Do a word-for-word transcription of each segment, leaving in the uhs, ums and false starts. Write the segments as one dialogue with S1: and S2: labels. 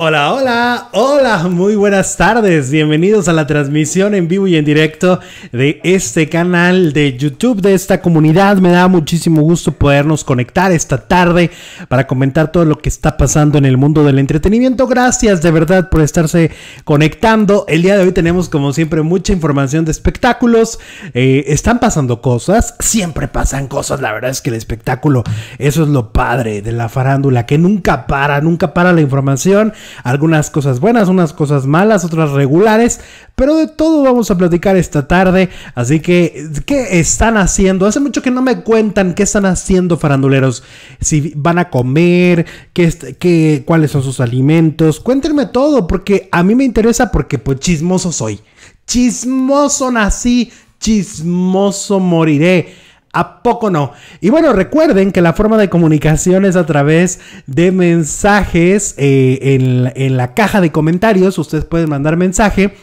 S1: Hola, hola, hola, muy buenas tardes, bienvenidos a la transmisión en vivo y en directo de este canal de YouTube, de esta comunidad. Me da muchísimo gusto podernos conectar esta tarde para comentar todo lo que está pasando en el mundo del entretenimiento. Gracias de verdad por estarse conectando. El día de hoy tenemos como siempre mucha información de espectáculos, eh, están pasando cosas, siempre pasan cosas, la verdad es que el espectáculo, eso es lo padre de la farándula, que nunca para, nunca para la información. Algunas cosas buenas, unas cosas malas, otras regulares, pero de todo vamos a platicar esta tarde. Así que, ¿qué están haciendo? Hace mucho que no me cuentan qué están haciendo, faranduleros. Si van a comer, qué, qué, cuáles son sus alimentos. Cuéntenme todo, porque a mí me interesa, porque pues chismoso soy. Chismoso nací, chismoso moriré. ¿A poco no? Y bueno, recuerden que la forma de comunicación es a través de mensajes eh, en, en la caja de comentarios. Ustedes pueden mandar mensaje.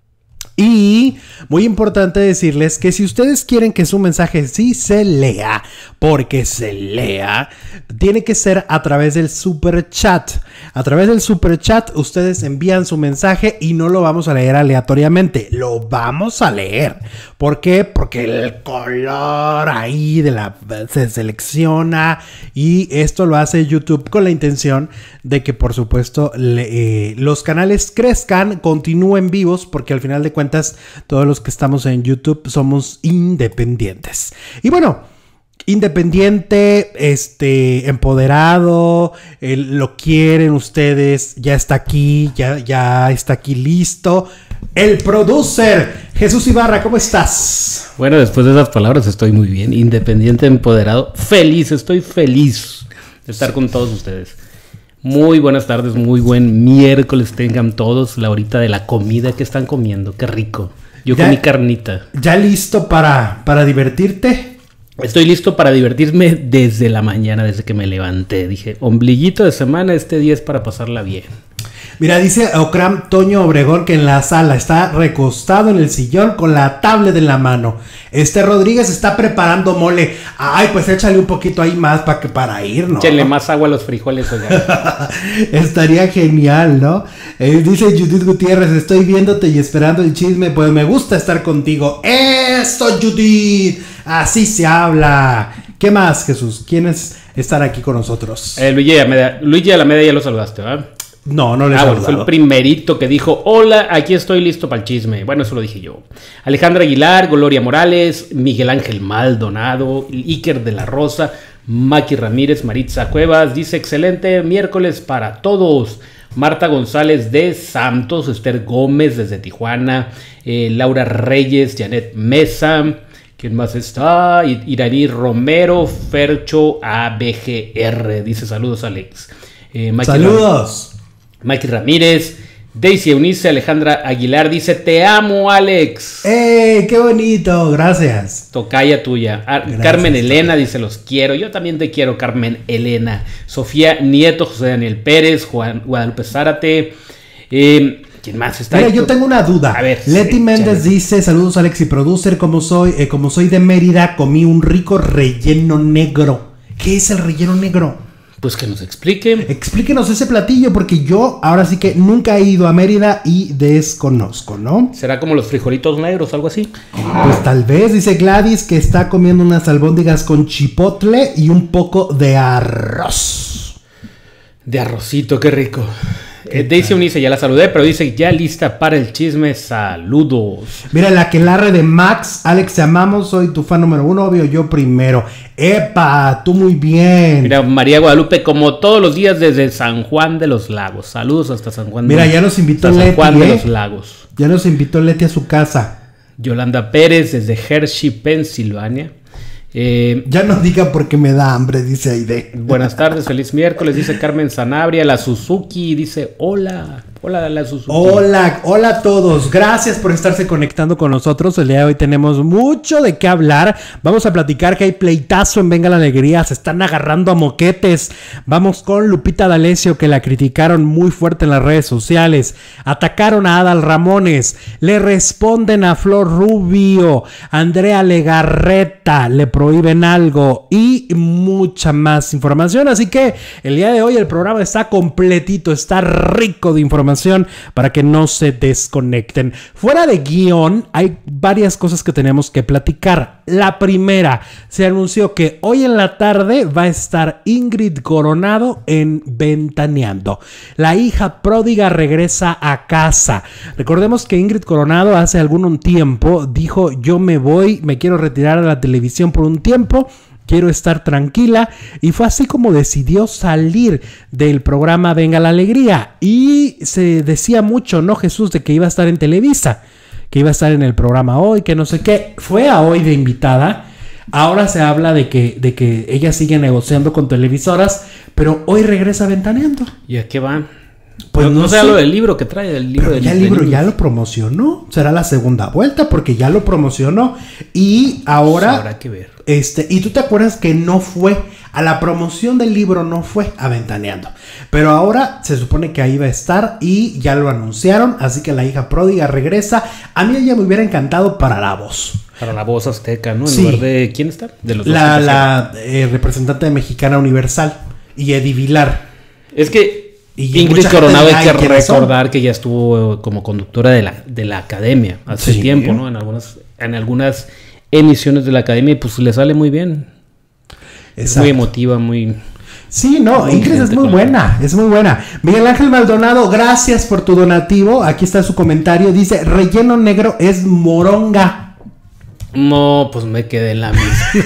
S1: Y muy importante decirles que si ustedes quieren que su mensaje sí se lea, porque se lea, tiene que ser a través del super chat. A través del super chat ustedes envían su mensaje y no lo vamos a leer aleatoriamente, lo vamos a leer. ¿Por qué? Porque el color ahí de la se selecciona y esto lo hace YouTube con la intención de que por supuesto le, eh, los canales crezcan, continúen vivos, porque al final de cuentas todos los que estamos en YouTube somos independientes. Y bueno, independiente, este, empoderado, eh, lo quieren ustedes, ya está aquí, ya, ya está aquí listo. El producer, Jesús Ibarra, ¿cómo estás?
S2: Bueno, después de esas palabras estoy muy bien, independiente, empoderado, feliz, estoy feliz de estar con todos ustedes. Muy buenas tardes, muy buen miércoles tengan todos, la horita de la comida que están comiendo, qué rico. Yo
S1: ya,
S2: comí carnita.
S1: ¿Ya listo para, para divertirte?
S2: Estoy listo para divertirme desde la mañana, desde que me levanté. Dije, ombliguito de semana, este día es para pasarla bien.
S1: Mira, dice Ocram Toño Obregón que en la sala está recostado en el sillón con la tablet en la mano. Este Rodríguez está preparando mole. Ay, pues échale un poquito ahí más para que para ir, ¿no?
S2: Échale más agua a los frijoles, oiga.
S1: Estaría genial, ¿no? Eh, dice Judith Gutiérrez, estoy viéndote y esperando el chisme, pues me gusta estar contigo. ¡Eso, Judith! Así se habla. ¿Qué más, Jesús? ¿Quiénes están aquí con nosotros?
S2: Eh, Luigi Alameda, Luigi Alameda ya lo saludaste, ¿verdad?
S1: No, no le he
S2: ah,
S1: saludado.
S2: Bueno, fue el primerito que dijo, hola, aquí estoy listo para el chisme. Bueno, eso lo dije yo. Alejandra Aguilar, Gloria Morales, Miguel Ángel Maldonado, Iker de la Rosa, Maki Ramírez, Maritza Cuevas, dice, excelente miércoles para todos. Marta González de Santos, Esther Gómez desde Tijuana, eh, Laura Reyes, Janet Mesa, ¿quién más está? Iraní Romero, Fercho A B G R, dice, saludos Alex. Eh, Maki
S1: Saludos.
S2: Maki Ramírez, Daisy Eunice, Alejandra Aguilar dice, te amo Alex.
S1: ¡Ey, qué bonito! Gracias.
S2: Tocaya tuya. Ah, Carmen Elena dice, los quiero. Yo también te quiero, Carmen Elena. Sofía Nieto, José Daniel Pérez, Juan Guadalupe Zárate. Eh, ¿Quién más está?
S1: Mira,
S2: ahí?
S1: yo tengo una duda.
S2: A ver.
S1: Leti
S2: sí,
S1: Méndez
S2: chale.
S1: dice, saludos Alex y Producer, como soy, eh, como soy de Mérida, comí un rico relleno negro. ¿Qué es el relleno negro?
S2: Pues que nos explique.
S1: Explíquenos ese platillo, porque yo ahora sí que nunca he ido a Mérida y desconozco, ¿no?
S2: ¿Será como los frijolitos negros, algo así?
S1: Pues tal vez, dice Gladys, que está comiendo unas albóndigas con chipotle y un poco de arroz.
S2: De arrocito, qué rico. Eh, Daisy Eunice, ya la saludé, pero dice, ya lista para el chisme, saludos.
S1: Mira, la aquelarre de Max, Alex, te amamos, soy tu fan número uno, obvio, yo primero. ¡Epa! Tú muy bien.
S2: Mira, María Guadalupe, como todos los días desde San Juan de los Lagos. Saludos hasta San Juan de,
S1: Mira, ya nos invitó
S2: San
S1: Leti,
S2: Juan de
S1: ¿eh?
S2: los Lagos.
S1: Ya nos invitó Leti a su casa.
S2: Yolanda Pérez desde Hershey, Pensilvania. Eh,
S1: Ya no diga porque me da hambre, dice Aide.
S2: buenas tardes, feliz miércoles, dice Carmen Sanabria. La Suzuki dice, hola. Hola, la Suzuki.
S1: Hola, hola a todos. Gracias por estarse conectando con nosotros. El día de hoy tenemos mucho de qué hablar. Vamos a platicar que hay pleitazo en Venga la Alegría. Se están agarrando a moquetes. Vamos con Lupita D'Alessio, que la criticaron muy fuerte en las redes sociales. Atacaron a Adal Ramones. Le responden a Flor Rubio. Andrea Legarreta. Le prohíben algo. Y mucha más información. Así que el día de hoy el programa está completito. Está rico de información para que no se desconecten. Fuera de guión, hay varias cosas que tenemos que platicar. La primera, se anunció que hoy en la tarde va a estar Ingrid Coronado en Ventaneando. La hija pródiga regresa a casa. Recordemos que Ingrid Coronado hace algún tiempo dijo: yo me voy, me quiero retirar de la televisión por un tiempo. Quiero estar tranquila, y fue así como decidió salir del programa Venga la Alegría. Y se decía mucho, ¿no, Jesús?, de que iba a estar en Televisa, que iba a estar en el programa Hoy, que no sé qué. Fue a Hoy de invitada. Ahora se habla de que, de que ella sigue negociando con televisoras, pero hoy regresa Ventaneando.
S2: ¿Y a qué va?
S1: Pues
S2: no,
S1: no
S2: no sé
S1: sé
S2: lo del libro que trae, del libro
S1: Pero
S2: del
S1: ya el libro ya lo promocionó. Será la segunda vuelta porque ya lo promocionó. Y ahora
S2: pues habrá que ver.
S1: Este, y tú te acuerdas que no fue a la promoción del libro, no fue a Ventaneando. Pero ahora se supone que ahí va a estar y ya lo anunciaron. Así que la hija pródiga regresa. A mí ella me hubiera encantado para La Voz.
S2: Para La Voz Azteca, ¿no? En
S1: Sí.
S2: lugar de... ¿Quién está? De los
S1: La,
S2: dos
S1: la eh, representante Mexicana Universal y Eddie Vilar.
S2: Es que
S1: Y
S2: Ingrid
S1: mucha
S2: Coronado
S1: gente
S2: hay
S1: dirá,
S2: que
S1: ¿y quiénes son?
S2: recordar que ya estuvo como conductora de la, de la academia hace
S1: Sí.
S2: tiempo, ¿no? En algunas, en algunas emisiones de la academia, y pues le sale muy bien. Es muy emotiva, muy...
S1: Sí, no,
S2: muy
S1: Ingrid es
S2: gente
S1: muy
S2: con
S1: buena, es muy buena. Miguel Ángel Maldonado, gracias por tu donativo. Aquí está su comentario. Dice: relleno negro es moronga.
S2: No, pues me quedé en la misma.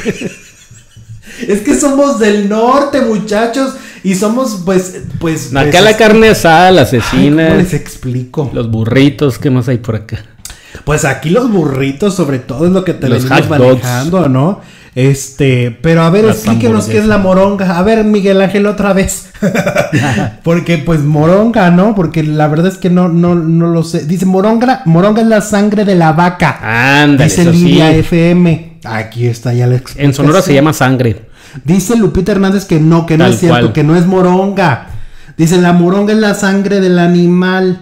S1: Es que somos del norte, muchachos. Y somos, pues, pues.
S2: Acá
S1: pues,
S2: la carne asada, la asesina.
S1: Ay, ¿cómo les explico?
S2: Los burritos, ¿qué más hay por acá?
S1: Pues aquí los burritos, sobre todo, es lo que te
S2: Los
S1: venimos
S2: hot dogs.
S1: manejando, ¿no? Este, pero a ver,
S2: Las
S1: explíquenos qué es la moronga. A ver, Miguel Ángel, otra vez. Porque, pues, moronga, ¿no? Porque la verdad es que no, no, no lo sé. Dice: moronga, moronga es la sangre de la vaca.
S2: Ándale,
S1: Dice
S2: eso
S1: Lidia
S2: sí.
S1: F M. Aquí está ya la explicación.
S2: En Sonora se llama sangre.
S1: Dice Lupita Hernández que no, que no
S2: Tal
S1: es cierto,
S2: cual.
S1: que no es moronga. Dice: la moronga es la sangre del animal.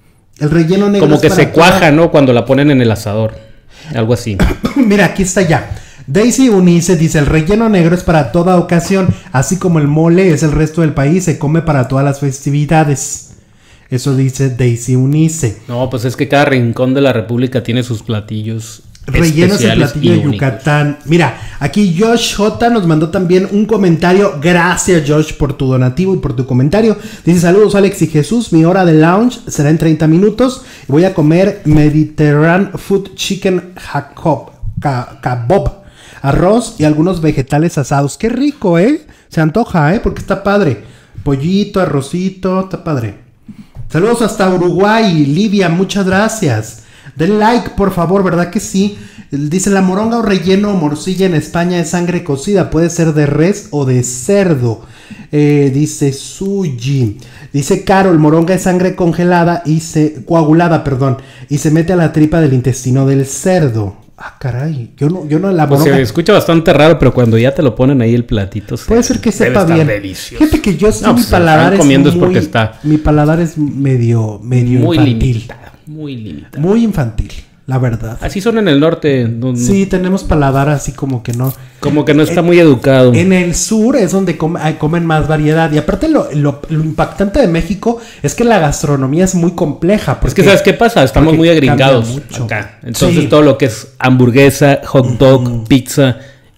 S1: El relleno negro
S2: Como
S1: es
S2: que
S1: para
S2: se cuaja,
S1: toda-
S2: ¿no? Cuando la ponen en el asador. Algo así.
S1: Mira, aquí está ya. Daisy Unice dice: el relleno negro es para toda ocasión, así como el mole es el resto del país, se come para todas las festividades. Eso dice Daisy Unice.
S2: No, pues es que cada rincón de la república tiene sus platillos
S1: Rellenos el
S2: especiales
S1: platillo
S2: y
S1: de
S2: únicos.
S1: Yucatán. Mira, aquí Josh J nos mandó también un comentario. Gracias, Josh, por tu donativo y por tu comentario. Dice: saludos, Alex y Jesús. Mi hora de lounge será en treinta minutos. Voy a comer Mediterranean Food Chicken Jacob, ca- Kabob, arroz y algunos vegetales asados. Qué rico, ¿eh? Se antoja, ¿eh? Porque está padre. Pollito, arrocito, está padre. Saludos hasta Uruguay, Livia, muchas gracias. Den like, por favor, ¿verdad que sí? Dice: la moronga o relleno o morcilla en España es sangre cocida, puede ser de res o de cerdo. Eh, dice Suji. Dice Carol: moronga es sangre congelada y se coagulada, perdón, y se mete a la tripa del intestino del cerdo. Ah, caray, yo no, yo no la
S2: Pues
S1: moronga.
S2: se escucha bastante raro, pero cuando ya te lo ponen ahí el platito...
S1: Puede ser que
S2: debe
S1: sepa
S2: estar
S1: bien.
S2: delicioso.
S1: Fíjate que yo sí,
S2: No,
S1: mi
S2: pues, si lo
S1: paladar
S2: están
S1: es
S2: comiendo es
S1: muy,
S2: porque está
S1: mi paladar es medio, medio
S2: muy
S1: infantil.
S2: limitado. Muy limitado.
S1: Muy infantil, la verdad.
S2: Así son en el norte. no- no-
S1: Sí, tenemos paladar así como que no.
S2: Como que no está
S1: En-
S2: muy educado.
S1: En el sur es donde come- ay, comen más variedad. Y aparte lo, lo- lo impactante de México es que la gastronomía es muy compleja.
S2: Es
S1: porque-
S2: que, ¿sabes qué pasa? Estamos
S1: porque
S2: muy agringados
S1: cambia mucho.
S2: acá. Entonces,
S1: Sí.
S2: todo lo que es hamburguesa, hot dog, pizza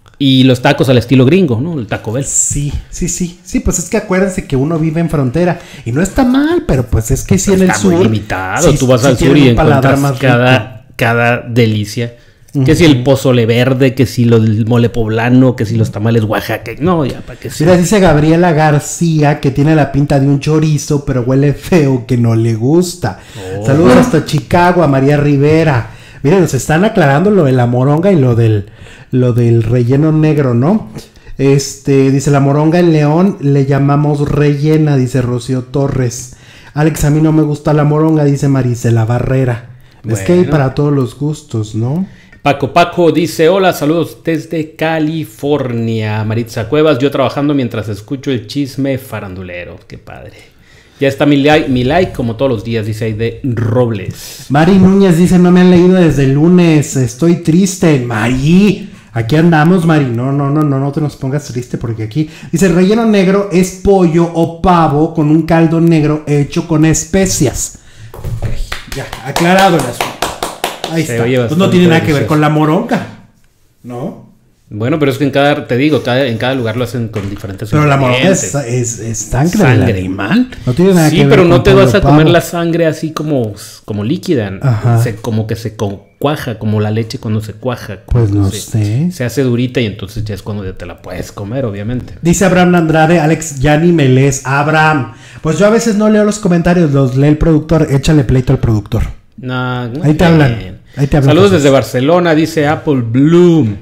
S2: y los tacos al estilo gringo, ¿no? El Taco Bell.
S1: Sí, sí, sí. Sí, pues es que acuérdense que uno vive en frontera. Y no está mal, pero pues es que sí en el
S2: Está
S1: sur.
S2: muy limitado.
S1: sí,
S2: Tú vas
S1: sí
S2: al sur
S1: tienen
S2: y
S1: un paladar
S2: encuentras
S1: más rico.
S2: cada, cada delicia. Que si el pozole verde, que si lo del mole poblano, que si los tamales Oaxaca. No, ya, para que
S1: Mira,
S2: sea.
S1: dice Gabriela García que tiene la pinta de un chorizo, pero huele feo, que no le gusta.
S2: Oh.
S1: Saludos hasta Chicago, a María Rivera. Miren, nos están aclarando lo de la moronga y lo del, lo del relleno negro, ¿no? Este, dice: la moronga en León le llamamos rellena, dice Rocío Torres. Alex, a mí no me gusta la moronga, dice Marisela Barrera. Bueno. Es que hay para todos los gustos, ¿no?
S2: Paco Paco dice, hola, saludos desde California. Maritza Cuevas, yo trabajando mientras escucho el chisme farandulero. Qué padre. Ya está mi like, mi like como todos los días, dice ahí de Robles.
S1: Mari Núñez dice, no me han leído desde el lunes, estoy triste. Mari, aquí andamos, Mari. No, no, no, no, no te nos pongas triste porque aquí dice, relleno negro es pollo o pavo con un caldo negro hecho con especias. Okay, ya, aclarado el asunto. Ahí Se está. Pues no tiene nada que ver con la moronga, ¿no?
S2: Bueno, pero es que en cada, te digo, cada, en cada lugar lo hacen con diferentes
S1: Pero la moronga es, es, es sangre, sangre del animal.
S2: No tiene nada sí, que ver pero no te vas a comer la sangre así como, como líquida. Se, como que se cuaja, como la leche cuando se cuaja.
S1: Pues no
S2: se,
S1: sé.
S2: Se hace durita y entonces ya es cuando ya te la puedes comer, obviamente.
S1: Dice Abraham Andrade, Alex, ya ni me lees. Abraham, pues yo a veces no leo los comentarios, los lee el productor. Échale pleito al productor.
S2: No, no
S1: Ahí te hablan. Ahí te hablan.
S2: Saludos cosas. Desde Barcelona, dice Apple Bloom.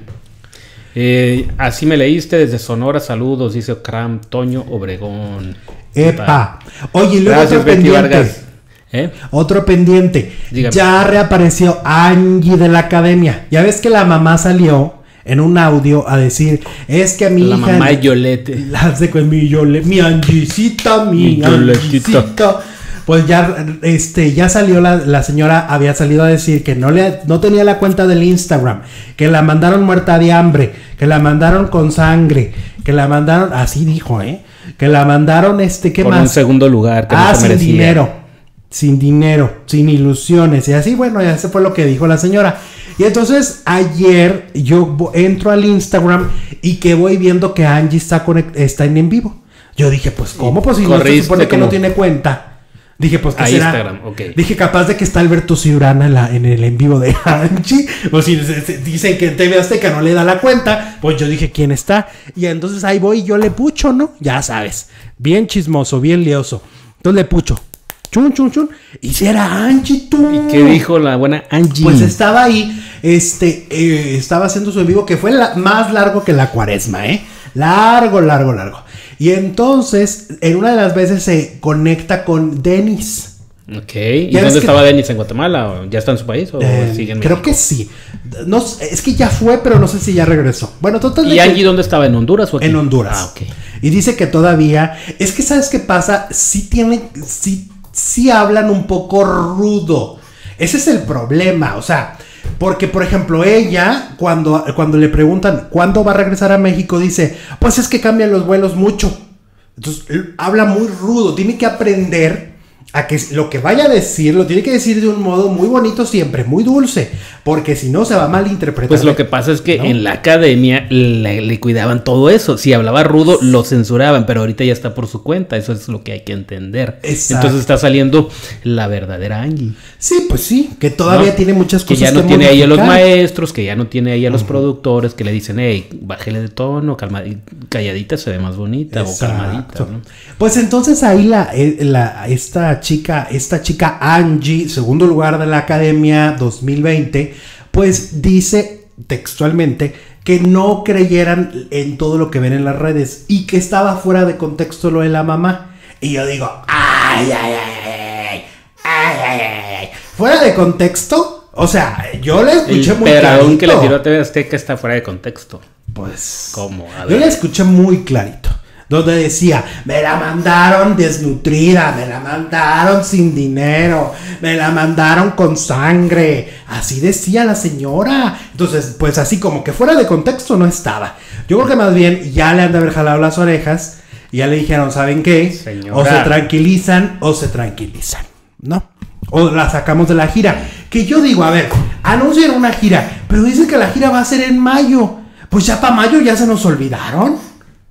S2: Eh, así me leíste desde Sonora, saludos, dice Cram Toño Obregón.
S1: Epa. Oye, y luego Gracias, otro Betty pendiente. Vargas. ¿Eh? Otro pendiente. Dígame. Ya reapareció Angie de la academia. Ya ves que la mamá salió en un audio a decir, es que a mi
S2: la
S1: hija...
S2: La mamá Yolete.
S1: Las de con mi Yolete, mi Angisita, mi, mi Angisita. Pues ya, este, ya salió la, la señora, había salido a decir que no le, no tenía la cuenta del Instagram, que la mandaron muerta de hambre, que la mandaron con sangre, que la mandaron, así dijo, eh, que la mandaron, este, ¿qué
S2: Por
S1: más?
S2: un segundo lugar.
S1: Que ah, no sin dinero, sin dinero, sin ilusiones, y así, bueno, ya ese fue lo que dijo la señora. Y entonces ayer yo entro al Instagram y que voy viendo que Angie está, conect, está en en vivo. Yo dije, pues, ¿cómo? Pues si no se supone que no tiene cuenta. Dije, pues, ¿qué
S2: a
S1: será?
S2: Instagram, okay.
S1: Dije, capaz de que está Alberto Ciurana en, la, en el en vivo de Angie. O si se, se, dicen que en T V Azteca no le da la cuenta, pues yo dije, ¿quién está? Y entonces ahí voy y yo le pucho, ¿no? Ya sabes, bien chismoso, bien lioso. Entonces le pucho, chun, chun, chun. Y si era Angie, tú.
S2: ¿Y qué dijo la buena Angie?
S1: Pues estaba ahí, este, eh, estaba haciendo su en vivo, que fue la, más largo que la cuaresma, ¿eh? Largo, largo, largo. Y entonces, en una de las veces se conecta con Denis.
S2: Ok. ¿Y dónde estaba que... Denis? ¿En Guatemala? ¿O ya está en su país? ¿O eh, sigue en
S1: creo
S2: México?
S1: que sí. No, es que ya fue, pero no sé si ya regresó. Bueno, totalmente.
S2: ¿Y Angie dónde estaba? ¿En Honduras o aquí?
S1: En Honduras. Ah, ok. Y dice que todavía... Es que, ¿sabes qué pasa? Sí tienen... Sí, sí hablan un poco rudo. Ese es el problema. O sea... Porque, por ejemplo, ella, cuando, cuando le preguntan cuándo va a regresar a México, dice, pues es que cambian los vuelos mucho. Entonces, habla muy rudo, tiene que aprender a que lo que vaya a decir, lo tiene que decir de un modo muy bonito siempre, muy dulce, porque si no se va a malinterpretar.
S2: Pues lo que pasa es que ¿no? en la academia le, le cuidaban todo eso. Si hablaba rudo, lo censuraban, pero ahorita ya está por su cuenta. Eso es lo que hay que entender. Exacto. Entonces está saliendo la verdadera Angie.
S1: Sí, pues sí, que todavía ¿no? tiene muchas cosas
S2: que ya no que tiene ahí a los maestros, que ya no tiene ahí a los uh-huh. productores, que le dicen, hey, bájele de tono, calmadita, calladita se ve más bonita. Exacto. O calmadita, ¿no?
S1: Pues entonces ahí la, la esta chica, esta chica Angie, segundo lugar de la academia dos mil veinte, pues dice textualmente que no creyeran en todo lo que ven en las redes y que estaba fuera de contexto lo de la mamá. Y yo digo, ay, ay, ay, ay, ay, ay, fuera de contexto. O sea, yo le escuché
S2: el
S1: muy clarito.
S2: Que le tiró a T V Azteca está fuera de contexto.
S1: Pues,
S2: ¿cómo? A ver.
S1: Yo le escuché muy clarito. Donde decía, me la mandaron desnutrida, me la mandaron sin dinero, me la mandaron con sangre. Así decía la señora. Entonces, pues así como que fuera de contexto no estaba. Yo creo que más bien ya le han de haber jalado las orejas y ya le dijeron, ¿saben qué? Señora. O se tranquilizan o se tranquilizan, ¿no? O la sacamos de la gira. Que yo digo, a ver, anuncian una gira, pero dicen que la gira va a ser en mayo. Pues ya para mayo ya se nos olvidaron.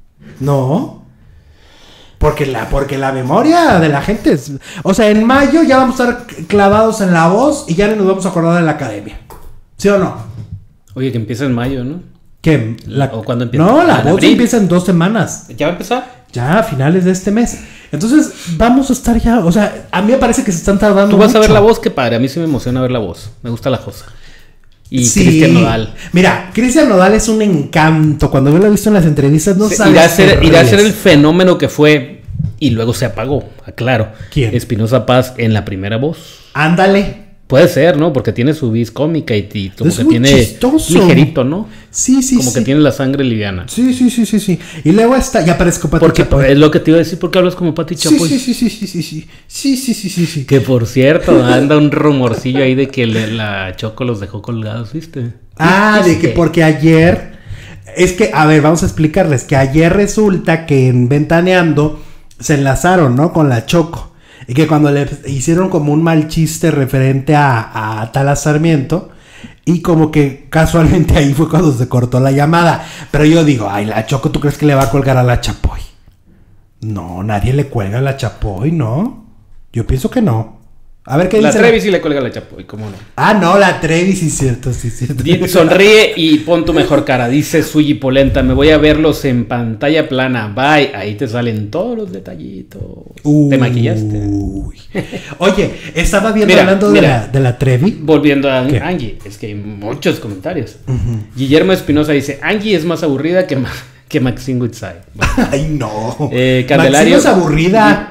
S1: No, porque la, porque la memoria de la gente es... O sea, en mayo ya vamos a estar clavados en La Voz y ya no nos vamos a acordar de la academia. ¿Sí o no?
S2: Oye, que empieza en mayo, ¿no?
S1: ¿Qué? La,
S2: ¿O cuándo empieza?
S1: No, La Voz empieza en dos semanas.
S2: ¿Ya va a empezar?
S1: Ya, a finales de este mes. Entonces, vamos a estar ya... O sea, a mí me parece que se están tardando
S2: ¿Tú vas
S1: mucho.
S2: a ver La Voz? Qué padre, a mí sí me emociona ver La Voz. Me gusta la Josa. Y
S1: sí.
S2: Cristian Nodal.
S1: Mira, Cristian Nodal es un encanto. Cuando yo lo he visto en las entrevistas, no
S2: sí,
S1: sabes.
S2: Irá a ser, irá a ser el fenómeno que fue y luego se apagó, aclaro.
S1: ¿Quién?
S2: Espinosa Paz en la primera voz.
S1: Ándale.
S2: Puede ser, ¿no? Porque tiene su vis cómica y, y como
S1: Es
S2: que
S1: muy
S2: tiene
S1: chistoso.
S2: ligerito, ¿no?
S1: Sí, sí,
S2: Como
S1: sí.
S2: que tiene la sangre liviana.
S1: Sí, sí, sí, sí, sí. Y luego está, ya aparezco Pati
S2: Porque
S1: Chapoy.
S2: es lo que te iba a decir, porque hablas como Pati
S1: Sí,
S2: Chapoy.
S1: sí, sí, sí, sí, sí, sí. Sí, sí, sí, sí, sí.
S2: Que por cierto, anda un rumorcillo ahí de que le- la Choco los dejó colgados, ¿viste?
S1: Ah, de que
S2: ¿Viste?
S1: porque ayer. Es que, a ver, vamos a explicarles que ayer resulta que en Ventaneando se enlazaron, ¿no? Con la Choco. Y que cuando le hicieron como un mal chiste referente a, a Tala Sarmiento. Y como que casualmente ahí fue cuando se cortó la llamada. Pero yo digo, ay, la Choco, ¿tú crees que le va a colgar a la Chapoy? No, nadie le cuelga a la Chapoy, ¿no? Yo pienso que no. A ver qué
S2: La
S1: dice.
S2: Trevi sí le cuelga a la Chapoy, ¿cómo no?
S1: Ah, no, la Trevi, sí, cierto, sí, cierto.
S2: Di- Sonríe y pon tu mejor cara, dice Suyi Polenta. Me voy a verlos en pantalla plana. Bye. Ahí te salen todos los detallitos.
S1: Uy.
S2: Te maquillaste.
S1: Oye, estaba viendo
S2: Mira,
S1: hablando de
S2: mira.
S1: la, de la Trevi.
S2: Volviendo a
S1: ¿Qué?
S2: Angie, es que hay muchos comentarios. Guillermo Espinosa dice: Angie es más aburrida que, Ma- que Maxine Goodside. Bueno,
S1: Ay, no.
S2: Eh, Candelario-
S1: Maxine es aburrida.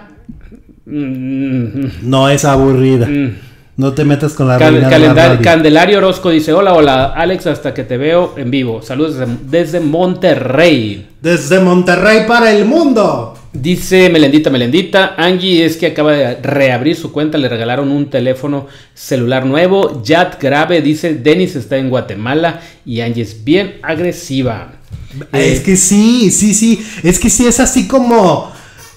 S2: mm,
S1: No es aburrida.
S2: mm.
S1: No te metas con la
S2: Cal-
S1: reina de la
S2: calendar-
S1: radio.
S2: Candelario Orozco dice: Hola, hola, Alex, hasta que te veo en vivo. Saludos desde, desde Monterrey.
S1: Desde Monterrey para el mundo.
S2: Dice Melendita, Melendita, Angie es que acaba de reabrir su cuenta, le regalaron un teléfono celular nuevo. Yat grave, dice, Denis está en Guatemala y Angie es bien agresiva.
S1: Es
S2: Eh,
S1: que sí, sí, sí. Es que sí es así como.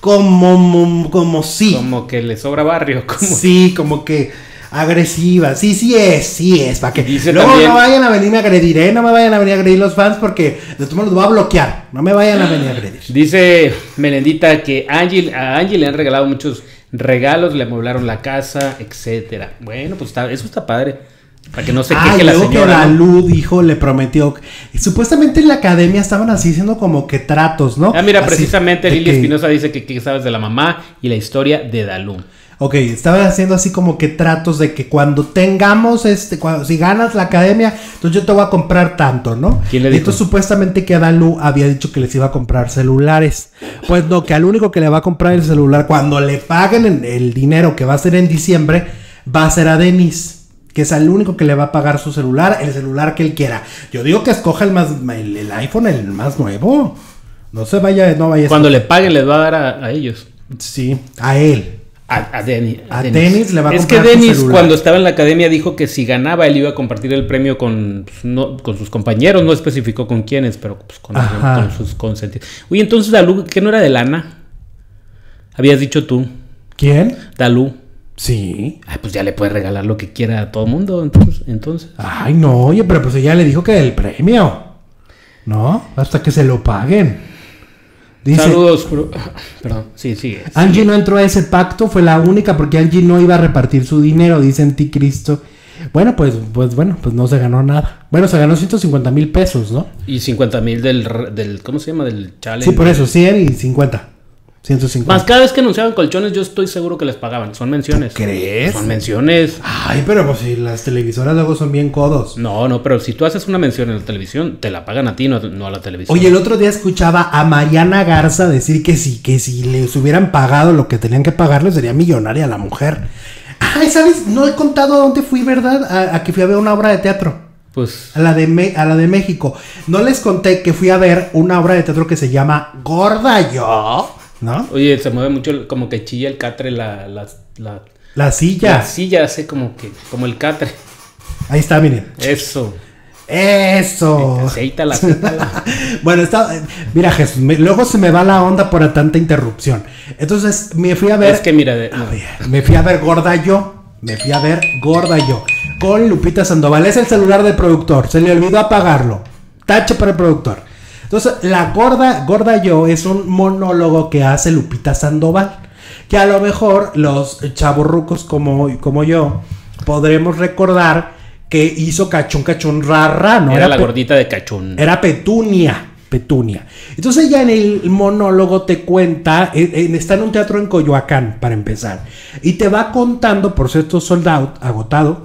S1: Como. Como sí.
S2: Como que le sobra barrio. Como...
S1: Sí, como que agresiva. Sí, sí es, sí es. Para que
S2: Dice
S1: luego
S2: también-
S1: no vayan a venirme a agredir, ¿eh? No me vayan a venir a agredir los fans porque de todos modos los voy a bloquear. No me vayan a venir a agredir.
S2: Dice Melendita que Angie, a Angie le han regalado muchos regalos, le amueblaron la casa, etcétera. Bueno, pues está, eso está padre. Para que no se
S1: Ah,
S2: queje
S1: y
S2: la
S1: luego que
S2: señora. ¿no?
S1: Dalu dijo, le prometió. Y supuestamente en la academia estaban así haciendo como que tratos, ¿no?
S2: Ah, mira,
S1: Así
S2: precisamente
S1: de
S2: Lili
S1: que-
S2: Espinosa dice que, que sabes de la mamá y la historia de Dalu.
S1: Ok, estaban haciendo así como que tratos de que cuando tengamos este, cuando, si ganas la academia, entonces yo te voy a comprar tanto, ¿no?
S2: ¿Quién le
S1: Y
S2: dijo?
S1: entonces supuestamente que Dalu había dicho que les iba a comprar celulares. Pues no, que al único que le va a comprar el celular cuando le paguen el, el dinero que va a ser en diciembre, va a ser a Denis, que es el único que le va a pagar su celular, el celular que él quiera. Yo digo que escoja el más, el, el iPhone, el más nuevo. No se vaya, no vaya. a
S2: Cuando le paguen les va a dar a, a ellos.
S1: Sí, a él.
S2: A, a, Denny-
S1: A Dennis le va a
S2: Es que
S1: comprar su
S2: Denis
S1: celular.
S2: cuando estaba en la academia dijo que si ganaba él iba a compartir el premio con, pues, no, con sus compañeros. No especificó con quiénes, pero pues, con,
S1: Ajá.
S2: con sus consentidos. Oye, entonces Dalu, ¿qué no era de lana? Habías dicho tú,
S1: ¿Quién?
S2: Dalu.
S1: Sí.
S2: Ay, pues ya le puedes regalar lo que quiera a todo mundo. Entonces, entonces.
S1: Ay, no, oye, pero pues ella le dijo que el premio. ¿No? Hasta que se lo paguen. Dice,
S2: Saludos, pero- perdón, sí, sigue.
S1: Angie no entró a ese pacto, fue la única porque Angie no iba a repartir su dinero, dice Anticristo. Bueno, pues, pues bueno, pues no se ganó nada. Bueno, se ganó ciento cincuenta mil pesos, ¿no?
S2: Y cincuenta mil del, del, ¿cómo se llama? Del challenge.
S1: Sí, por eso, cien y cincuenta. ciento cincuenta.
S2: Más cada vez que anunciaban colchones, yo estoy seguro que les pagaban. Son menciones.
S1: ¿Crees?
S2: Son menciones.
S1: Ay, pero pues si las televisoras luego son bien codos.
S2: No, no, pero si tú haces una mención en la televisión, te la pagan a ti, no, no a la televisión.
S1: Oye, el otro día escuchaba a Mariana Garza decir que sí, que si les hubieran pagado lo que tenían que pagarle, sería millonaria la mujer. Ay, ¿sabes? No he contado a dónde fui, ¿verdad? A, a que fui a ver una obra de teatro.
S2: Pues,
S1: A la, de Me- a la de México. No les conté que fui a ver una obra de teatro que se llama Gorda Yo, ¿no?
S2: oye, se mueve mucho, el- como que chilla el catre, la, la, la,
S1: La silla.
S2: la silla hace como que, como el catre.
S1: Ahí está, miren.
S2: Eso.
S1: Eso.
S2: Aceítala, aceítala.
S1: Bueno, está. Mira, Jesús, me- luego se me va la onda por tanta interrupción. Entonces me fui a ver.
S2: Es que mira, de- no.
S1: A ver, me fui a ver Gorda Yo. Me fui a ver Gorda Yo. Con Lupita Sandoval. Es el celular del productor. Se le olvidó apagarlo. Tache para el productor. Entonces, la Gorda, Gorda Yo es un monólogo que hace Lupita Sandoval. Que a lo mejor los chavorrucos como, como yo podremos recordar que hizo Cachún Cachún Rara, ¿no?
S2: Era la
S1: pe-
S2: gordita de cachón.
S1: Era Petunia. Petunia. Entonces ella en el monólogo te cuenta, en- en- está en un teatro en Coyoacán, para empezar, y te va contando, por cierto, sold out, agotado,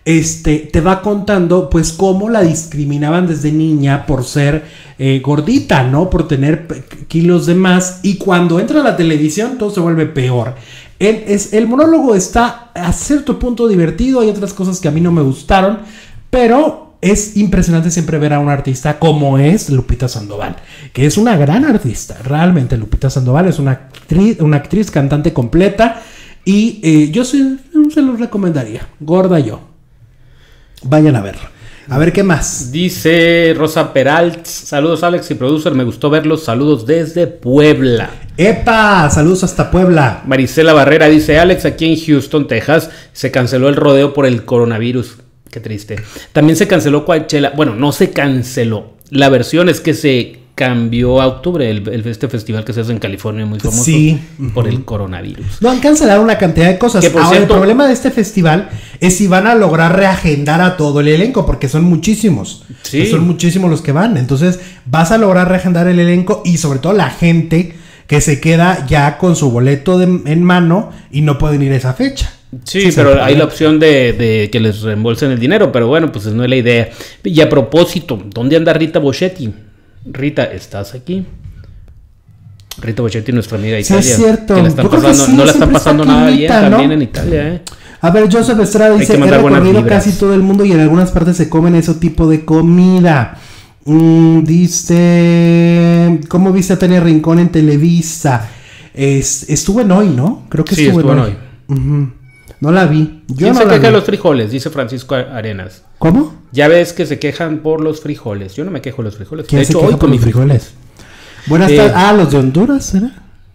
S1: este, te va contando pues cómo la discriminaban desde niña por ser eh, gordita, ¿no? Por tener kilos de más, y cuando entra a la televisión todo se vuelve peor. El, es, el monólogo está a cierto punto divertido, hay otras cosas que a mí no me gustaron, pero es impresionante siempre ver a un artista como es Lupita Sandoval, que es una gran artista. Realmente Lupita Sandoval es una actriz, una actriz cantante completa, y eh, yo sí, se los recomendaría. Gorda yo. Vayan a verlo. A ver qué más.
S2: Dice Rosa Peralt, saludos Alex y producer, me gustó verlos, saludos desde Puebla.
S1: ¡Epa! Saludos hasta Puebla.
S2: Marisela Barrera dice, Alex, aquí en Houston, Texas, se canceló el rodeo por el coronavirus. Qué triste. También se canceló Coachella. Bueno, no se canceló. La versión es que se cambió a octubre, el, el, este festival que se hace en California, muy famoso,
S1: sí,
S2: por
S1: uh-huh.
S2: el coronavirus.
S1: No, han cancelado una cantidad de cosas.
S2: Que por
S1: Ahora,
S2: cierto,
S1: el problema de este festival es si van a lograr reagendar a todo el elenco, porque son muchísimos.
S2: Sí.
S1: Son muchísimos los que van. Entonces, vas a lograr reagendar el elenco y sobre todo la gente que se queda ya con su boleto de, en mano y no pueden ir a esa fecha.
S2: Sí,
S1: sí,
S2: pero
S1: sí,
S2: hay la opción de, de que les reembolsen el dinero, pero bueno, pues no es la idea. Y a propósito, ¿dónde anda Rita Boschetti? Rita, ¿estás aquí? Rita Boschetti, nuestra amiga de
S1: Sí,
S2: Italia.
S1: es cierto.
S2: Que la están pasando,
S1: sí,
S2: no la están
S1: siempre
S2: pasando
S1: está
S2: nada
S1: aquí,
S2: bien
S1: ¿no?
S2: también en Italia, ¿eh?
S1: A ver, Joseph Estrada
S2: Hay
S1: dice,
S2: que
S1: he
S2: mandar buenas
S1: recorrido
S2: vibras.
S1: casi todo el mundo y en algunas partes se comen ese tipo de comida. Mm, dice, ¿cómo viste a Tania Rincón en Televisa? Es, estuvo en Hoy, ¿no? Creo que
S2: Sí,
S1: estuvo,
S2: estuvo
S1: en
S2: en
S1: Hoy.
S2: Hoy.
S1: Uh-huh. No la vi. Yo
S2: ¿Quién
S1: no
S2: se
S1: la
S2: queja
S1: vi.
S2: de los frijoles? Dice Francisco Arenas.
S1: ¿Cómo?
S2: Ya ves que se quejan por los frijoles. Yo no me quejo de los frijoles.
S1: ¿Quién
S2: De
S1: se
S2: hecho,
S1: queja
S2: hoy
S1: por
S2: comí
S1: los frijoles? Buenas
S2: Eh,
S1: tardes. Ah, los de Honduras, ¿será?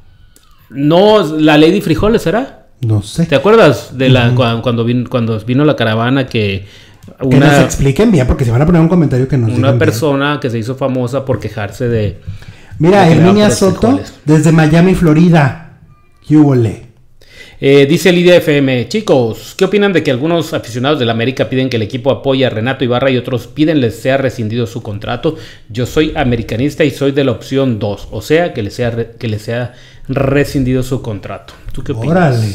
S2: No, la Lady Frijoles, ¿será?
S1: No sé.
S2: ¿Te acuerdas de la
S1: Ujú.
S2: cuando, cuando, vino, cuando vino la caravana que
S1: Que nos
S2: una,
S1: expliquen bien, porque se van a poner un comentario que nos
S2: una
S1: digan bien.
S2: persona que se hizo famosa por quejarse de...
S1: Mira,
S2: de que le daban
S1: Herminia
S2: puros
S1: Soto,
S2: frijoles.
S1: desde Miami, Florida. ¡Yúbole!
S2: Eh, dice Lidia F M, chicos, ¿qué opinan de que algunos aficionados del América piden que el equipo apoye a Renato Ibarra y otros piden les sea rescindido su contrato? Yo soy americanista y soy de la opción dos, o sea, que le sea, re- que le sea rescindido su contrato. ¿Tú qué opinas?
S1: Órale.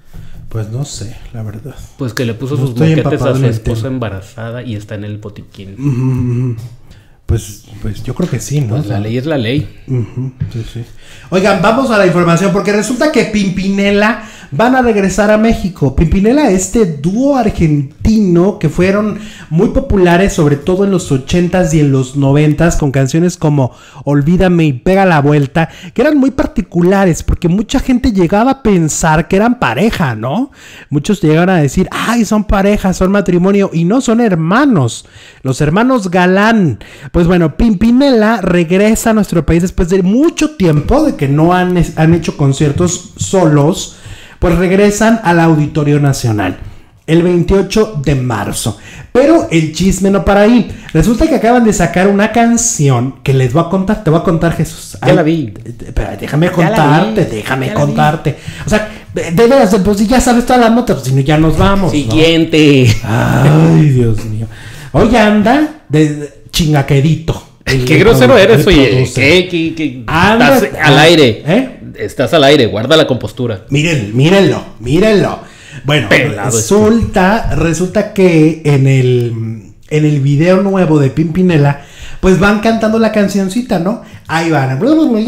S1: Pues no sé, la verdad.
S2: Pues que le puso
S1: No
S2: sus
S1: estoy
S2: boquetes
S1: empapado
S2: a
S1: en
S2: su
S1: el
S2: esposa
S1: tema.
S2: embarazada y está en el botiquín.
S1: Ujú, ujú. Pues, pues yo creo que sí, ¿no?
S2: Pues
S1: O sea,
S2: la ley es la ley.
S1: ujú, sí, sí. Oigan, vamos a la información porque resulta que Pimpinela van a regresar a México. Pimpinela, este dúo argentino que fueron muy populares, sobre todo en los ochentas y en los noventas, con canciones como Olvídame y Pega la Vuelta, que eran muy particulares porque mucha gente llegaba a pensar que eran pareja, ¿no? Muchos llegaron a decir, ay, son pareja, son matrimonio, y no, son hermanos, los hermanos Galán. Pues bueno, Pimpinela regresa a nuestro país después de mucho tiempo de que no han, han hecho conciertos solos. Pues regresan al Auditorio Nacional el veintiocho de marzo. Pero el chisme no para ahí. Resulta que acaban de sacar una canción que les voy a contar. Te voy a contar, Jesús.
S2: Ya la vi.
S1: Pero déjame
S2: Ya la
S1: contarte,
S2: vi,
S1: déjame
S2: ya la vi.
S1: contarte. O sea, de, de veras, pues si ya sabes todas las notas, si no ya nos vamos, ¿no?
S2: Siguiente.
S1: Ay, Dios mío. Hoy anda de, de chingaquerito. El-
S2: Qué grosero
S1: el-
S2: eres,
S1: el
S2: oye.
S1: producer.
S2: ¿Qué, qué, qué?
S1: Anda-
S2: Estás al aire.
S1: ¿Eh?
S2: Estás al aire, guarda la compostura.
S1: Miren, mírenlo, mírenlo. Bueno,
S2: Pelado
S1: resulta, resulta que en el, en el video nuevo de Pimpinela, pues van cantando la cancioncita, ¿no? Ahí van,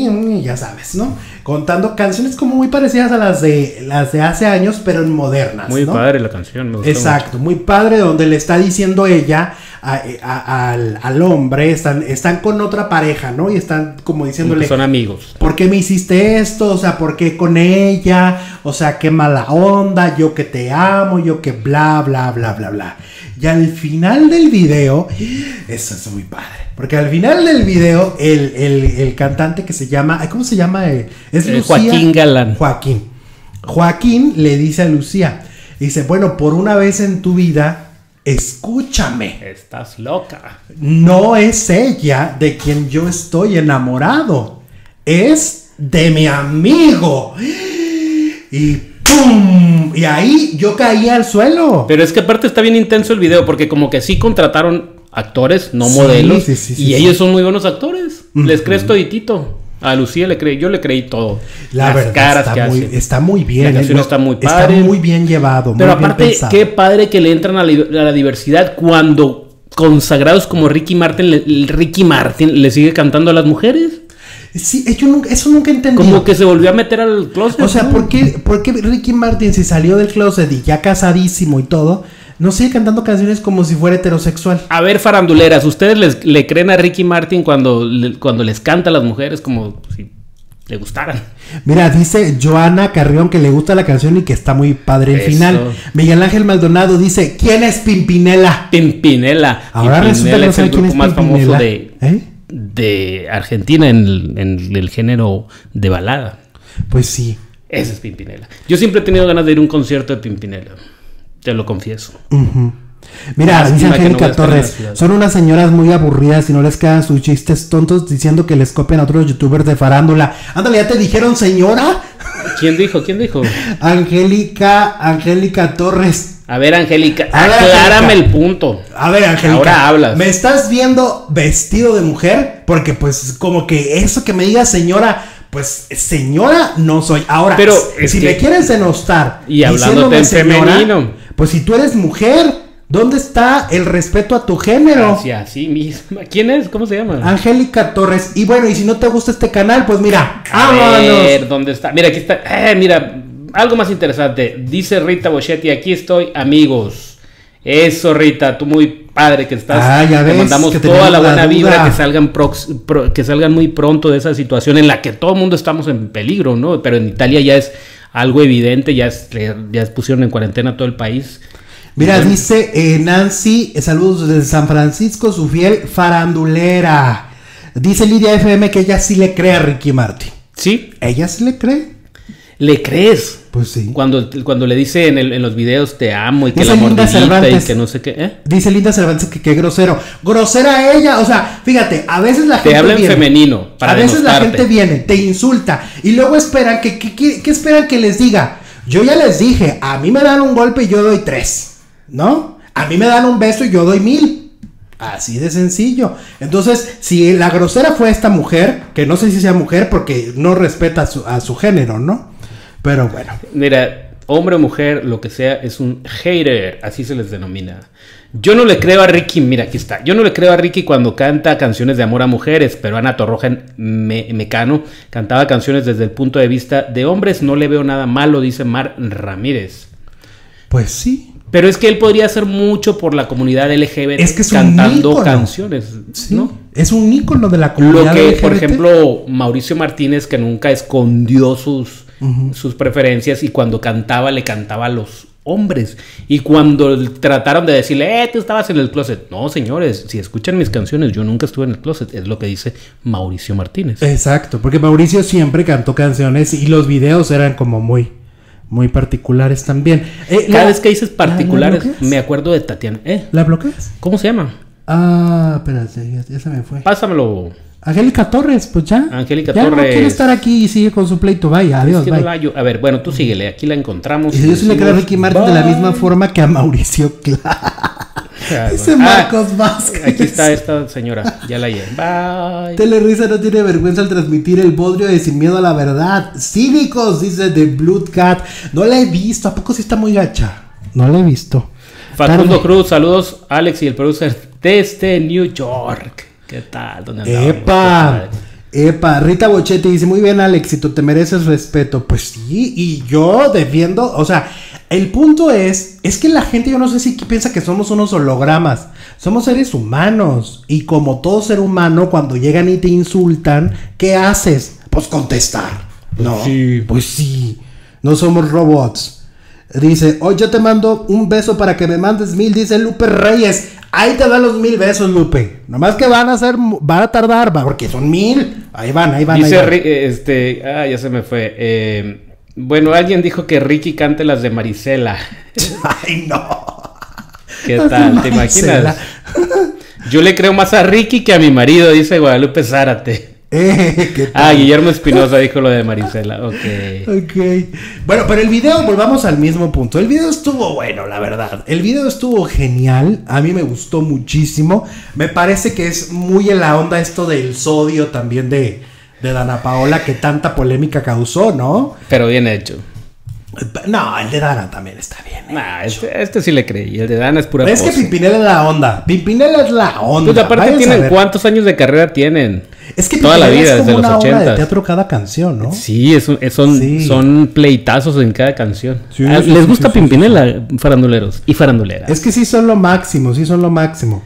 S1: ya sabes, ¿no? Contando canciones como muy parecidas a las de las de hace años, pero en modernas,
S2: Muy
S1: ¿no?
S2: padre la canción, me gustó
S1: Exacto, muy padre, donde le está diciendo ella a- a- al, al hombre, están, están con otra pareja, ¿no? Y están como
S2: mucho.
S1: diciéndole,
S2: Son amigos.
S1: ¿por qué me hiciste esto? O sea, ¿por qué con ella? O sea, qué mala onda, yo que te amo, yo que bla, bla, bla, bla, bla. Y al final del video, eso es muy padre, porque al final del video, el, el, el cantante que se llama, ay, ¿cómo se llama? Eh, Es
S2: Eh,
S1: Lucía.
S2: Joaquín Galán.
S1: Joaquín. Joaquín le dice a Lucía, dice, bueno, por una vez en tu vida, escúchame.
S2: Estás loca.
S1: No es ella de quien yo estoy enamorado, es de mi amigo. Y ¡pum! Y ahí yo caí al suelo.
S2: Pero es que aparte está bien intenso el video, porque como que sí contrataron actores, no
S1: Sí,
S2: modelos,
S1: sí, sí, sí,
S2: y
S1: sí.
S2: ellos son muy buenos actores. Les
S1: Ujú.
S2: crees toditito. A Lucía le creí, yo le creí todo.
S1: La
S2: Las
S1: verdad,
S2: caras
S1: está,
S2: que
S1: muy,
S2: hace.
S1: está muy bien.
S2: La canción
S1: ¿eh?
S2: está muy
S1: Está
S2: padre.
S1: muy bien llevado.
S2: Pero
S1: muy
S2: aparte,
S1: bien pensado.
S2: qué padre que le entran a la, a la diversidad cuando consagrados como Ricky Martin, le, Ricky Martin le sigue cantando a las mujeres.
S1: Sí, yo nunca, eso nunca entendí.
S2: Como que se volvió a meter al closet.
S1: O sea,
S2: ¿no?
S1: ¿por qué, ¿por qué Ricky Martin se salió del closet y ya casadísimo y todo, no sigue cantando canciones como si fuera heterosexual?
S2: A ver, faranduleras, ¿ustedes les, le creen a Ricky Martin cuando, le, cuando les canta a las mujeres como si le gustaran?
S1: Mira, dice Joana Carrión que le gusta la canción y que está muy padre el
S2: Eso.
S1: final. Miguel Ángel Maldonado dice, ¿quién es Pimpinela?
S2: Pimpinela.
S1: Ahora resulta que
S2: Pimpinela
S1: no
S2: es
S1: sabe
S2: el
S1: quién
S2: grupo
S1: es
S2: más famoso
S1: Pimpinela.
S2: de,
S1: ¿Eh?
S2: de Argentina en el, en el género de balada.
S1: Pues sí.
S2: Ese es Pimpinela. Yo siempre he tenido ganas de ir a un concierto de Pimpinela. Te lo confieso.
S1: Uh-huh. Mira,
S2: Lástima
S1: dice
S2: que no
S1: Angélica
S2: voy a estar en la
S1: Torres,
S2: ciudad.
S1: son unas señoras muy aburridas y no les quedan sus chistes tontos diciendo que les copian a otros youtubers de farándula. Ándale, ¿ya te dijeron señora?
S2: ¿Quién dijo? ¿Quién dijo?
S1: Angélica, Angélica Torres.
S2: A ver, Angélica,
S1: A ver,
S2: aclárame
S1: Angélica.
S2: el punto.
S1: A ver, Angélica.
S2: Ahora hablas.
S1: ¿Me estás viendo vestido de mujer? Porque pues como que eso que me diga señora, pues señora no soy. Ahora,
S2: Pero
S1: si
S2: es
S1: me
S2: que-
S1: quieres denostar
S2: Y hablándote
S1: diciéndome
S2: en
S1: señora,
S2: femenino.
S1: pues si tú eres mujer, ¿dónde está el respeto a tu género?
S2: Hacia sí misma. ¿Quién es? ¿Cómo se llama?
S1: Angélica Torres. Y bueno, y si no te gusta este canal, pues mira,
S2: A
S1: vámonos.
S2: ver, ¿dónde está? Mira, aquí está. Eh, mira, algo más interesante. Dice Rita Boschetti, aquí estoy, amigos. Eso, Rita, tú muy padre que estás.
S1: Ah, ya
S2: Te
S1: ves,
S2: mandamos
S1: que
S2: toda
S1: teníamos
S2: la
S1: la
S2: buena
S1: duda.
S2: vibra, que salgan prox- pro- que salgan muy pronto de esa situación en la que todo el mundo estamos en peligro, ¿no? Pero en Italia ya es algo evidente, ya, es, ya pusieron en cuarentena todo el país.
S1: Mira,
S2: Bueno.
S1: dice eh, Nancy, eh, saludos desde San Francisco, su fiel farandulera. Dice Lidia F M que ella sí le cree a Ricky Martin.
S2: ¿Sí?
S1: ¿Ella sí le cree?
S2: ¿Le crees?
S1: Pues sí.
S2: Cuando, cuando le dice en, el- en los videos te amo y que
S1: Dice
S2: la
S1: Linda
S2: mordidita y
S1: Cervantes.
S2: que no sé qué, ¿eh?
S1: Dice Linda Cervantes que qué grosero. Grosera ella, o sea, fíjate, a veces la gente
S2: Te habla en
S1: viene,
S2: femenino para
S1: a veces la
S2: denostarte.
S1: gente viene, te insulta y luego esperan que, que, que- ¿qué esperan que les diga? Yo ya les dije, a mí me dan un golpe y yo doy tres, ¿no? A mí me dan un beso y yo doy mil. Así de sencillo. Entonces, si la grosera fue esta mujer, que no sé si sea mujer porque no respeta a su, a su género, ¿no? Pero bueno.
S2: Mira, hombre o mujer, lo que sea, es un hater, así se les denomina. Yo no le creo a Ricky, mira, aquí está. Yo no le creo a Ricky cuando canta canciones de amor a mujeres, pero Ana Torroja en Me- Mecano cantaba canciones desde el punto de vista de hombres. No le veo nada malo, dice Mar Ramírez.
S1: Pues sí.
S2: Pero es que él podría hacer mucho por la comunidad L G B T
S1: Es que es un
S2: cantando
S1: ícono.
S2: canciones,
S1: Sí.
S2: ¿no?
S1: Es un ícono de la
S2: Lo
S1: comunidad
S2: que,
S1: L G B T.
S2: por ejemplo, Mauricio Martínez, que nunca escondió sus,
S1: Ujú.
S2: sus preferencias y cuando cantaba, le cantaba a los hombres. Y cuando trataron de decirle, eh, tú estabas en el closet. No, señores, si escuchan mis canciones, yo nunca estuve en el closet. Es lo que dice Mauricio Martínez.
S1: Exacto, porque Mauricio siempre cantó canciones y los videos eran como muy, muy particulares también. Eh,
S2: Cada
S1: la-
S2: vez que dices particulares,
S1: ¿La bloqueas?
S2: me acuerdo de Tatiana. ¿Eh?
S1: ¿La bloqueas?
S2: ¿Cómo se llama?
S1: Ah, espérate, ya, ya se me fue.
S2: Pásamelo.
S1: Angélica Torres, pues ya.
S2: Angélica
S1: ya no
S2: Torres.
S1: quiere estar aquí y sigue con su pleito. Vaya, adiós,
S2: Es que no
S1: bye.
S2: la hallo. A ver, bueno, tú síguele. Aquí la encontramos.
S1: Y yo sí le creo a
S2: decimos,
S1: Ricky Martin de la
S2: bye.
S1: misma forma que a Mauricio Clark.
S2: Ah,
S1: Ese
S2: bueno.
S1: Marcos
S2: Ah,
S1: Vázquez.
S2: Aquí está esta señora. Ya la hallé. Bye.
S1: Telerisa no tiene vergüenza al transmitir el bodrio de Sin Miedo a la Verdad. Cívicos, dice The Blood Cat. No la he visto. ¿A poco sí está muy gacha? No la he visto.
S2: Facundo
S1: Tarde.
S2: Cruz, saludos. Alex y el producer desde New York. ¿Qué tal? ¿Dónde andábamos?
S1: Epa,
S2: Qué padre.
S1: epa, Rita Bochetti dice, muy bien Alexito, te mereces respeto. Pues sí, y yo defiendo, o sea, el punto es, es que la gente, yo no sé si piensa que somos unos hologramas, somos seres humanos, y como todo ser humano, cuando llegan y te insultan, ¿qué haces? Pues contestar, ¿no?
S2: sí.
S1: Pues sí, no somos robots. Dice, hoy yo te mando un beso para que me mandes mil, dice Lupe Reyes. Ahí te dan los mil besos, Lupe. Nomás que van a ser, van a tardar, va, porque son mil. Ahí van, ahí van, ahí
S2: Dice,
S1: van.
S2: Ri- este, ah, ya se me fue. Eh, bueno, alguien dijo que Ricky cante las de Marisela.
S1: Ay, no.
S2: ¿Qué
S1: Las de
S2: tal? ¿Te
S1: Marisela.
S2: imaginas? Yo le creo más a Ricky que a mi marido, dice Guadalupe Zárate.
S1: Eh, ¿qué tal?
S2: Ah, Guillermo Espinosa dijo lo de Marisela. Ok.
S1: Ok. Bueno, pero el video, volvamos al mismo punto. El video estuvo bueno, la verdad. El video estuvo genial. A mí me gustó muchísimo. Me parece que es muy en la onda esto del sodio también de, de Dana Paola que tanta polémica causó, ¿no?
S2: Pero bien hecho.
S1: No, el de Dana también está bien.
S2: Nah, este, este sí le creí. El de Dana es pura
S1: Es
S2: pose.
S1: que Pimpinela es la onda. Pimpinela es la onda.
S2: Pues aparte
S1: Váyanse a
S2: tienen
S1: ver.
S2: cuántos años de carrera tienen.
S1: Es que
S2: toda la
S1: Pimpinela
S2: vida,
S1: es como
S2: desde los
S1: una obra de
S2: ochentas.
S1: teatro cada canción, ¿no?
S2: Sí, es un- es- son,
S1: Sí.
S2: son pleitazos en cada canción.
S1: Sí,
S2: Ah,
S1: sí,
S2: ¿Les
S1: sí,
S2: gusta
S1: sí, sí,
S2: Pimpinela, faranduleros y faranduleras?
S1: Es que sí son lo máximo, sí son lo máximo.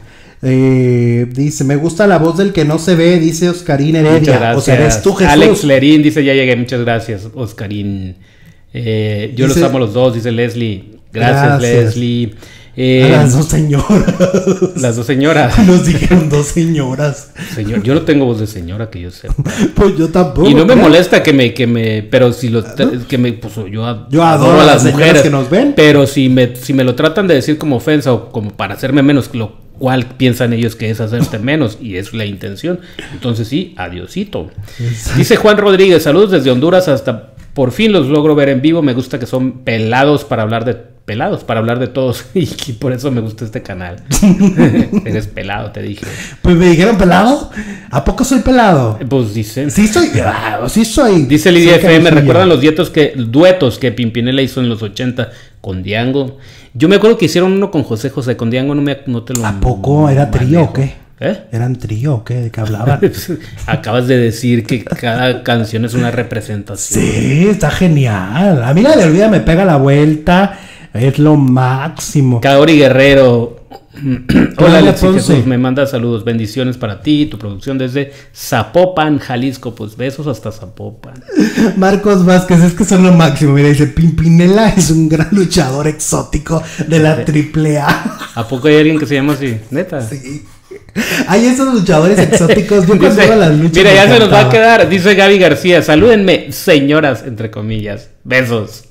S1: Eh, dice, me gusta la voz del que no se ve, dice Oscarín
S2: Muchas
S1: Heredia.
S2: gracias.
S1: O sea, eres tú, Jesús.
S2: Alex Lerín dice, ya llegué, muchas gracias, Oscarín. Eh, yo
S1: Dice-
S2: los amo a los dos, dice Leslie. Gracias,
S1: Gracias.
S2: Leslie. Eh,
S1: A las dos señoras.
S2: las dos señoras.
S1: Nos dijeron dos señoras.
S2: Señor, yo no tengo voz de señora que yo sepa.
S1: Pues yo tampoco.
S2: Y no me
S1: creo.
S2: molesta que me, que me, pero si lo, que me, pues yo, ad-
S1: Yo adoro a las señoras que nos ven.
S2: Pero si me, si me lo tratan de decir como ofensa o como para hacerme menos, lo cual piensan ellos que es hacerte menos y es la intención, entonces sí, adiosito. Dice Juan Rodríguez, saludos desde Honduras hasta por fin los logro ver en vivo, me gusta que son pelados para hablar de pelados para hablar de todos y por eso me gusta este canal. Eres pelado, te dije.
S1: Pues me dijeron pelado. ¿A poco soy pelado?
S2: Pues dicen.
S1: Sí soy. ah, Sí soy.
S2: Dice Lidia
S1: soy
S2: F M,
S1: cabecilla.
S2: ¿recuerdan los duetos que, duetos que Pimpinela hizo en los ochenta con Diango? Yo me acuerdo que hicieron uno con José José, con Diango no, me, no te lo
S1: ¿A poco era trío
S2: manejo.
S1: o qué?
S2: ¿Eh?
S1: ¿Eran trío o qué? ¿De qué hablaban?
S2: Acabas de decir que cada canción es una representación.
S1: Sí, está genial. A mí la de Olvida me pega la vuelta. Es lo máximo.
S2: Kaori Guerrero. Hola, Alexis
S1: Ponce.
S2: Jesús, me manda saludos, bendiciones para ti y tu producción desde Zapopan, Jalisco. Pues besos hasta Zapopan.
S1: Marcos Vázquez, es que son lo máximo. Mira, dice, Pimpinela es un gran luchador exótico de la triple A.
S2: ¿A poco hay alguien que se llama así? Neta.
S1: Sí. Hay esos luchadores exóticos. Yo cuando
S2: Dice,
S1: iba a las luchas
S2: mira,
S1: me
S2: ya se nos va a
S1: encantaba.
S2: quedar. Dice Gaby García, salúdenme, señoras, entre comillas. Besos.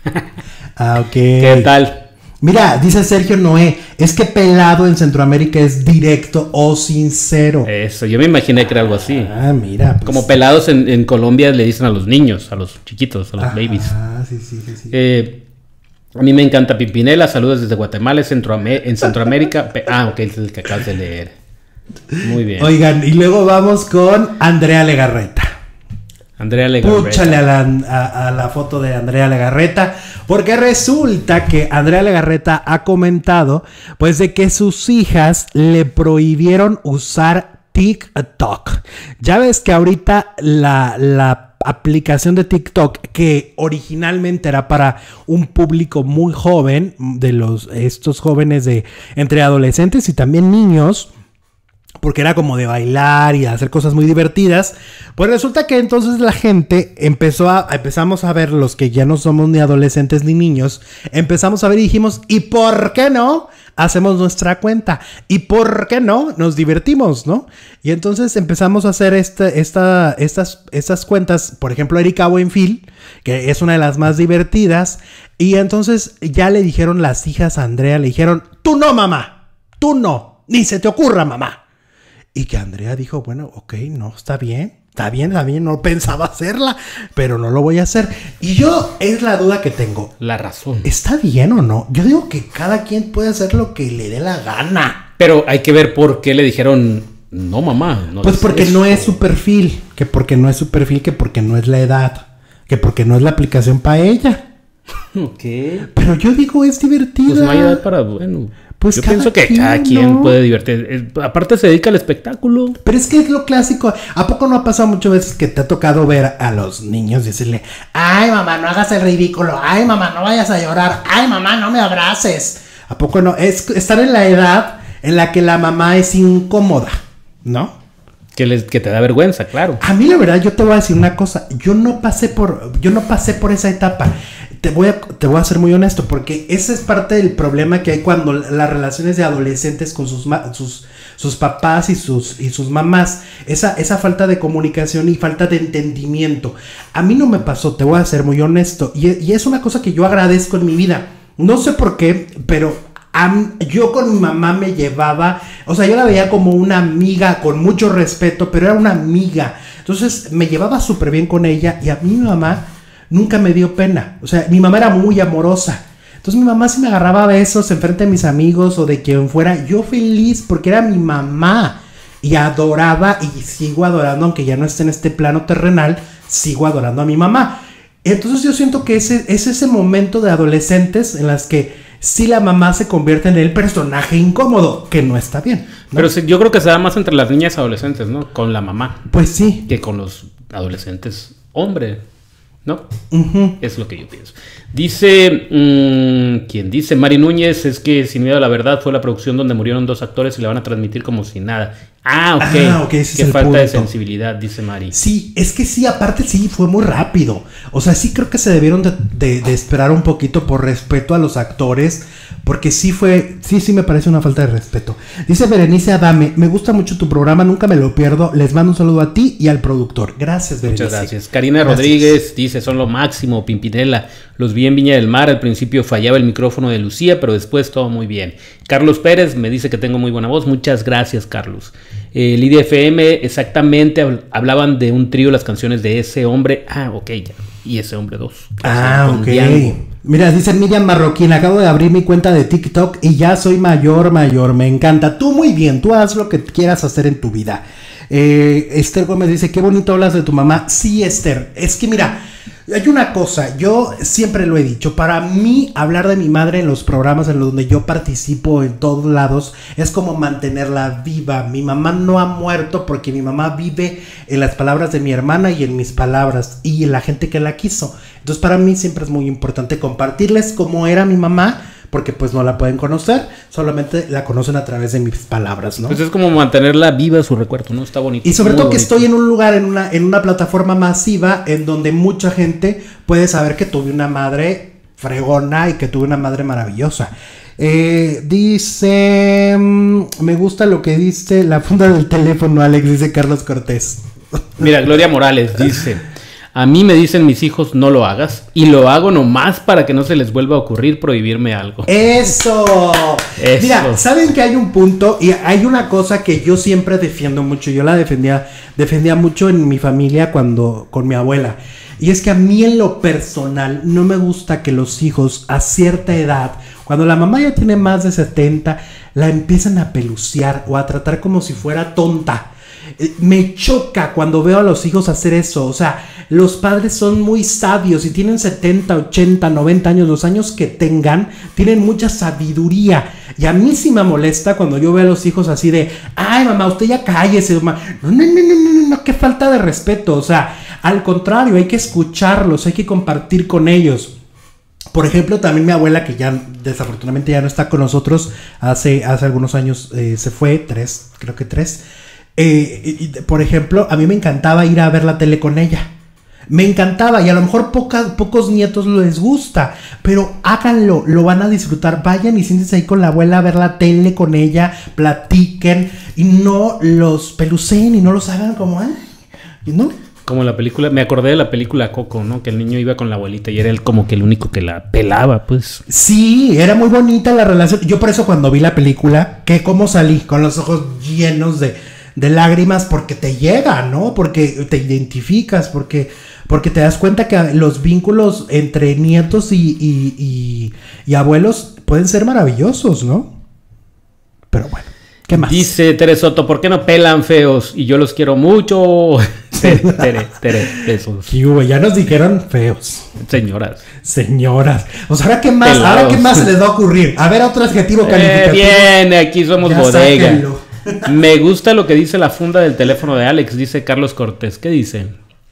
S1: Ah, ok.
S2: ¿Qué tal?
S1: Mira, dice Sergio Noé, es que pelado en Centroamérica es directo o sincero.
S2: Eso, yo me imaginé que era algo así.
S1: Ah, mira. pues.
S2: Como pelados en, en Colombia le dicen a los niños, a los chiquitos, a los
S1: Ajá,
S2: babies.
S1: Ah, sí, sí, sí. sí.
S2: Eh, a mí me encanta Pimpinela, saludos desde Guatemala, en, Centroamé- en Centroamérica. Pe- ah, ok, es el que acabas de leer. Muy bien.
S1: Oigan, y luego vamos con Andrea Legarreta.
S2: Andrea Legarreta.
S1: Púchale a la, a, a la foto de Andrea Legarreta, porque resulta que Andrea Legarreta ha comentado, pues, de que sus hijas le prohibieron usar TikTok. Ya ves que ahorita la, la aplicación de TikTok, que originalmente era para un público muy joven, de los estos jóvenes de entre adolescentes y también niños, porque era como de bailar y hacer cosas muy divertidas, pues resulta que entonces la gente empezó a, empezamos a ver, los que ya no somos ni adolescentes ni niños, empezamos a ver y dijimos, ¿y por qué no? Hacemos nuestra cuenta, ¿y por qué no? Nos divertimos, ¿no? Y entonces empezamos a hacer este, esta, estas, estas cuentas, por ejemplo, Erika Buenfil, que es una de las más divertidas, y entonces ya le dijeron las hijas a Andrea, le dijeron, tú no, mamá, tú no, ni se te ocurra, mamá. Y que Andrea dijo, bueno, ok, no, está bien, está bien, está bien, no pensaba hacerla, pero no lo voy a hacer. Y yo, es la duda que tengo,
S2: La razón.
S1: ¿está bien o no? Yo digo que cada quien puede hacer lo que le dé la gana.
S2: Pero hay que ver por qué le dijeron, no mamá. No
S1: Pues
S2: des
S1: porque
S2: eso".
S1: no es su perfil, que porque no es su perfil, que porque no es la edad, que porque no es la aplicación para ella.
S2: Ok.
S1: Pero yo digo, es divertida.
S2: Pues no hay edad para, bueno.
S1: Pues
S2: yo
S1: cada
S2: pienso que
S1: quien,
S2: cada quien
S1: ¿no?
S2: puede divertir. Eh, Aparte se dedica al espectáculo.
S1: Pero es que es lo clásico. ¿A poco no ha pasado muchas veces que te ha tocado ver a los niños decirle, ay mamá, no hagas el ridículo, ay mamá, no vayas a llorar, ay mamá, no me abraces? ¿A poco no? Es estar en la edad en la que la mamá es incómoda, ¿no?
S2: Que, les, que te da vergüenza, claro.
S1: A mí la verdad, yo te voy a decir una cosa, yo no pasé por, yo no pasé por esa etapa. Te voy a, te voy a ser muy honesto, porque ese es parte del problema que hay cuando las relaciones de adolescentes con sus ma- sus, sus papás y sus, y sus mamás, esa, esa falta de comunicación y falta de entendimiento. A mí no me pasó, te voy a ser muy honesto, y, y es una cosa que yo agradezco en mi vida. No sé por qué, pero am- yo con mi mamá me llevaba, o sea, yo la veía como una amiga con mucho respeto, pero era una amiga. Entonces me llevaba súper bien con ella, y a mí mi mamá nunca me dio pena. O sea, mi mamá era muy amorosa. Entonces mi mamá, si me agarraba a besos enfrente de mis amigos o de quien fuera, yo feliz porque era mi mamá. y adoraba y sigo adorando, aunque ya no esté en este plano terrenal, sigo adorando a mi mamá. Entonces yo siento que ese, es ese momento de adolescentes en las que sí la mamá se convierte en el personaje incómodo, que no está bien, ¿no?
S2: Pero sí, yo creo que se da más entre las niñas adolescentes, ¿no? Con la mamá.
S1: Pues sí.
S2: Que con los adolescentes hombre, ¿no?
S1: Uh-huh.
S2: Es lo que yo pienso. Dice, mmm, ¿quién dice? Mari Núñez, es que Sin Miedo a la Verdad fue la producción donde murieron dos actores y la van a transmitir como si nada. Ah, ok.
S1: Ah, okay, ese
S2: Qué
S1: es el
S2: falta
S1: punto.
S2: de sensibilidad, dice Mari.
S1: Sí, es que sí, aparte sí, fue muy rápido. O sea, sí creo que se debieron de, de, de esperar un poquito por respeto a los actores, porque sí fue, sí, sí me parece una falta de respeto. Dice Berenice Adame, me gusta mucho tu programa, nunca me lo pierdo. Les mando un saludo a ti y al productor. Gracias, Berenice.
S2: Muchas gracias. Karina
S1: Gracias.
S2: Rodríguez dice, son lo máximo, Pimpinela. Los vi en Viña del Mar, al principio fallaba el micrófono de Lucía, pero después todo muy bien. Carlos Pérez me dice que tengo muy buena voz. Muchas gracias, Carlos. Eh, Lidia F M, exactamente, hablaban de un trío las canciones de Ese Hombre. Ah, ok, ya. Y Ese Hombre dos.
S1: Ah,
S2: Con
S1: ok.
S2: Diango.
S1: Mira, dice Miriam Marroquín, acabo de abrir mi cuenta de TikTok y ya soy mayor, mayor, me encanta. Tú muy bien, tú haz lo que quieras hacer en tu vida. Eh, Esther Gómez dice, qué bonito hablas de tu mamá. Sí, Esther, es que mira, hay una cosa, yo siempre lo he dicho, para mí hablar de mi madre en los programas en los donde yo participo en todos lados es como mantenerla viva. Mi mamá no ha muerto porque mi mamá vive en las palabras de mi hermana y en mis palabras y en la gente que la quiso. Entonces para mí siempre es muy importante compartirles cómo era mi mamá, porque pues no la pueden conocer, solamente la conocen a través de mis palabras, ¿no?
S2: Pues es como mantenerla viva su recuerdo, ¿no? Está bonito.
S1: Y sobre
S2: Muy
S1: todo que
S2: bonito.
S1: estoy en un lugar, en una, en una plataforma masiva en donde mucha gente puede saber que tuve una madre fregona y que tuve una madre maravillosa. Eh, dice, mm, me gusta lo que dice la funda del teléfono, Alex, dice Carlos Cortés.
S2: Mira, Gloria Morales dice, a mí me dicen mis hijos no lo hagas y lo hago nomás para que no se les vuelva a ocurrir prohibirme algo.
S1: ¡Eso!
S2: Eso.
S1: Mira, ¿saben que hay un punto? Y hay una cosa que yo siempre defiendo mucho. Yo la defendía, defendía mucho en mi familia cuando, con mi abuela. Y es que a mí en lo personal no me gusta que los hijos a cierta edad, cuando la mamá ya tiene más de setenta, la empiezan a peluciar o a tratar como si fuera tonta. Me choca cuando veo a los hijos hacer eso. O sea, los padres son muy sabios y tienen setenta, ochenta, noventa años, los años que tengan, tienen mucha sabiduría. Y a mí sí me molesta cuando yo veo a los hijos así de, ay mamá, usted ya cállese, mamá. No, no, no, no, no, no, qué falta de respeto. O sea, al contrario, hay que escucharlos, hay que compartir con ellos. Por ejemplo, también mi abuela, que ya desafortunadamente ya no está con nosotros, hace, hace algunos años eh, se fue, tres, creo que tres. Eh, y, por ejemplo, a mí me encantaba ir a ver la tele con ella. Me encantaba, y a lo mejor poca, pocos nietos les gusta, pero háganlo, lo van a disfrutar. Vayan y siéntense ahí con la abuela a ver la tele con ella, platiquen y no los peluceen y no los hagan como, ay, ¿no?
S2: Como la película, me acordé de la película Coco, ¿no? Que el niño iba con la abuelita y era él como que el único que la pelaba, pues.
S1: Sí, era muy bonita la relación. Yo por eso cuando vi la película, que cómo salí con los ojos llenos de, de lágrimas, porque te llega, ¿no? Porque te identificas, porque, porque te das cuenta que los vínculos entre nietos y, y, y, y abuelos pueden ser maravillosos, ¿no? Pero bueno, ¿qué más?
S2: Dice Tere Soto, ¿por qué no pelan feos? Y yo los quiero mucho. Tere, Tere, Tere, besos.
S1: ¿Qué hubo? Ya nos dijeron feos.
S2: Señoras.
S1: Señoras. O sea, ¿ahora qué más?
S2: Pelados.
S1: ¿Ahora qué más se les va a ocurrir? A ver, otro adjetivo
S2: Eh,
S1: calificativo.
S2: bien, aquí somos
S1: Ya
S2: bodega.
S1: sáquenlo.
S2: Me gusta lo que dice la funda del teléfono de Alex, dice Carlos Cortés. ¿Qué dice?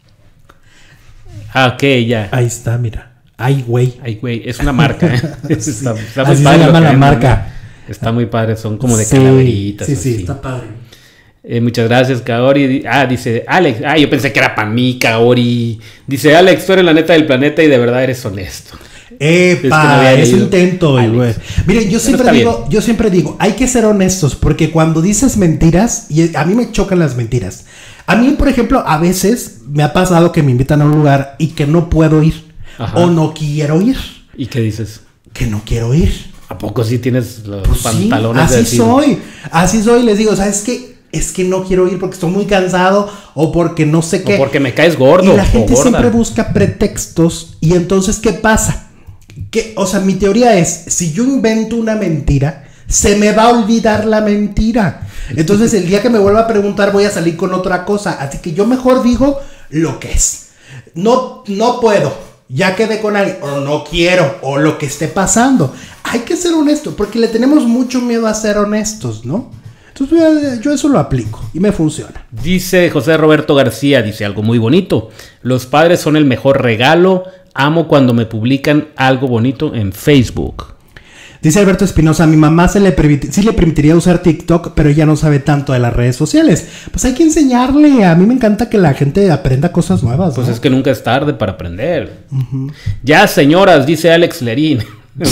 S2: Ah, ok, ya.
S1: Ahí está, mira. Ay, güey.
S2: Ay, güey, es una marca, ¿eh?
S1: Sí.
S2: Está, está
S1: Así se
S2: padre lo
S1: llama
S2: que
S1: la
S2: venden,
S1: marca.
S2: ¿no? Está muy padre, son como de
S1: Sí,
S2: calaveritas.
S1: Sí, sí,
S2: así.
S1: está padre.
S2: Eh, muchas gracias, Kaori. Ah, dice Alex. Ah, yo pensé que era para mí, Kaori. Dice Alex, tú eres la neta del planeta y de verdad eres honesto.
S1: Epa,
S2: Es que no había
S1: es
S2: leído.
S1: intento,
S2: Alex.
S1: güey. Miren, yo siempre
S2: está
S1: digo,
S2: bien.
S1: yo siempre digo, hay que ser honestos, porque cuando dices mentiras, y a mí me chocan las mentiras. A mí, por ejemplo, a veces me ha pasado que me invitan a un lugar y que no puedo ir,
S2: Ajá.
S1: o no quiero ir,
S2: ¿Y qué dices?
S1: que no quiero ir.
S2: ¿A poco sí tienes los
S1: Pues sí,
S2: pantalones de
S1: así
S2: decir?
S1: soy, así soy, les digo, ¿sabes qué? Es que no quiero ir porque estoy muy cansado o porque no sé qué.
S2: O porque me caes gordo
S1: Y la
S2: o
S1: gente
S2: gorda.
S1: siempre busca pretextos. Y entonces, ¿qué pasa? Que, o sea, mi teoría es, si yo invento una mentira, se me va a olvidar la mentira. Entonces el día que me vuelva a preguntar voy a salir con otra cosa. Así que yo mejor digo lo que es. No, no puedo, ya quedé con alguien, o no quiero, o lo que esté pasando. Hay que ser honesto, porque le tenemos mucho miedo a ser honestos, ¿no? Entonces yo eso lo aplico y me funciona.
S2: Dice José Roberto García, dice algo muy bonito. Los padres son el mejor regalo. Amo cuando me publican algo bonito en Facebook.
S1: Dice Alberto Espinosa, a mi mamá se le permit- sí le permitiría usar TikTok, pero ella no sabe tanto de las redes sociales. Pues hay que enseñarle. A mí me encanta que la gente aprenda cosas nuevas,
S2: Pues
S1: ¿no?
S2: es que nunca es tarde para aprender. Uh-huh. Ya, señoras, dice Alex Lerín.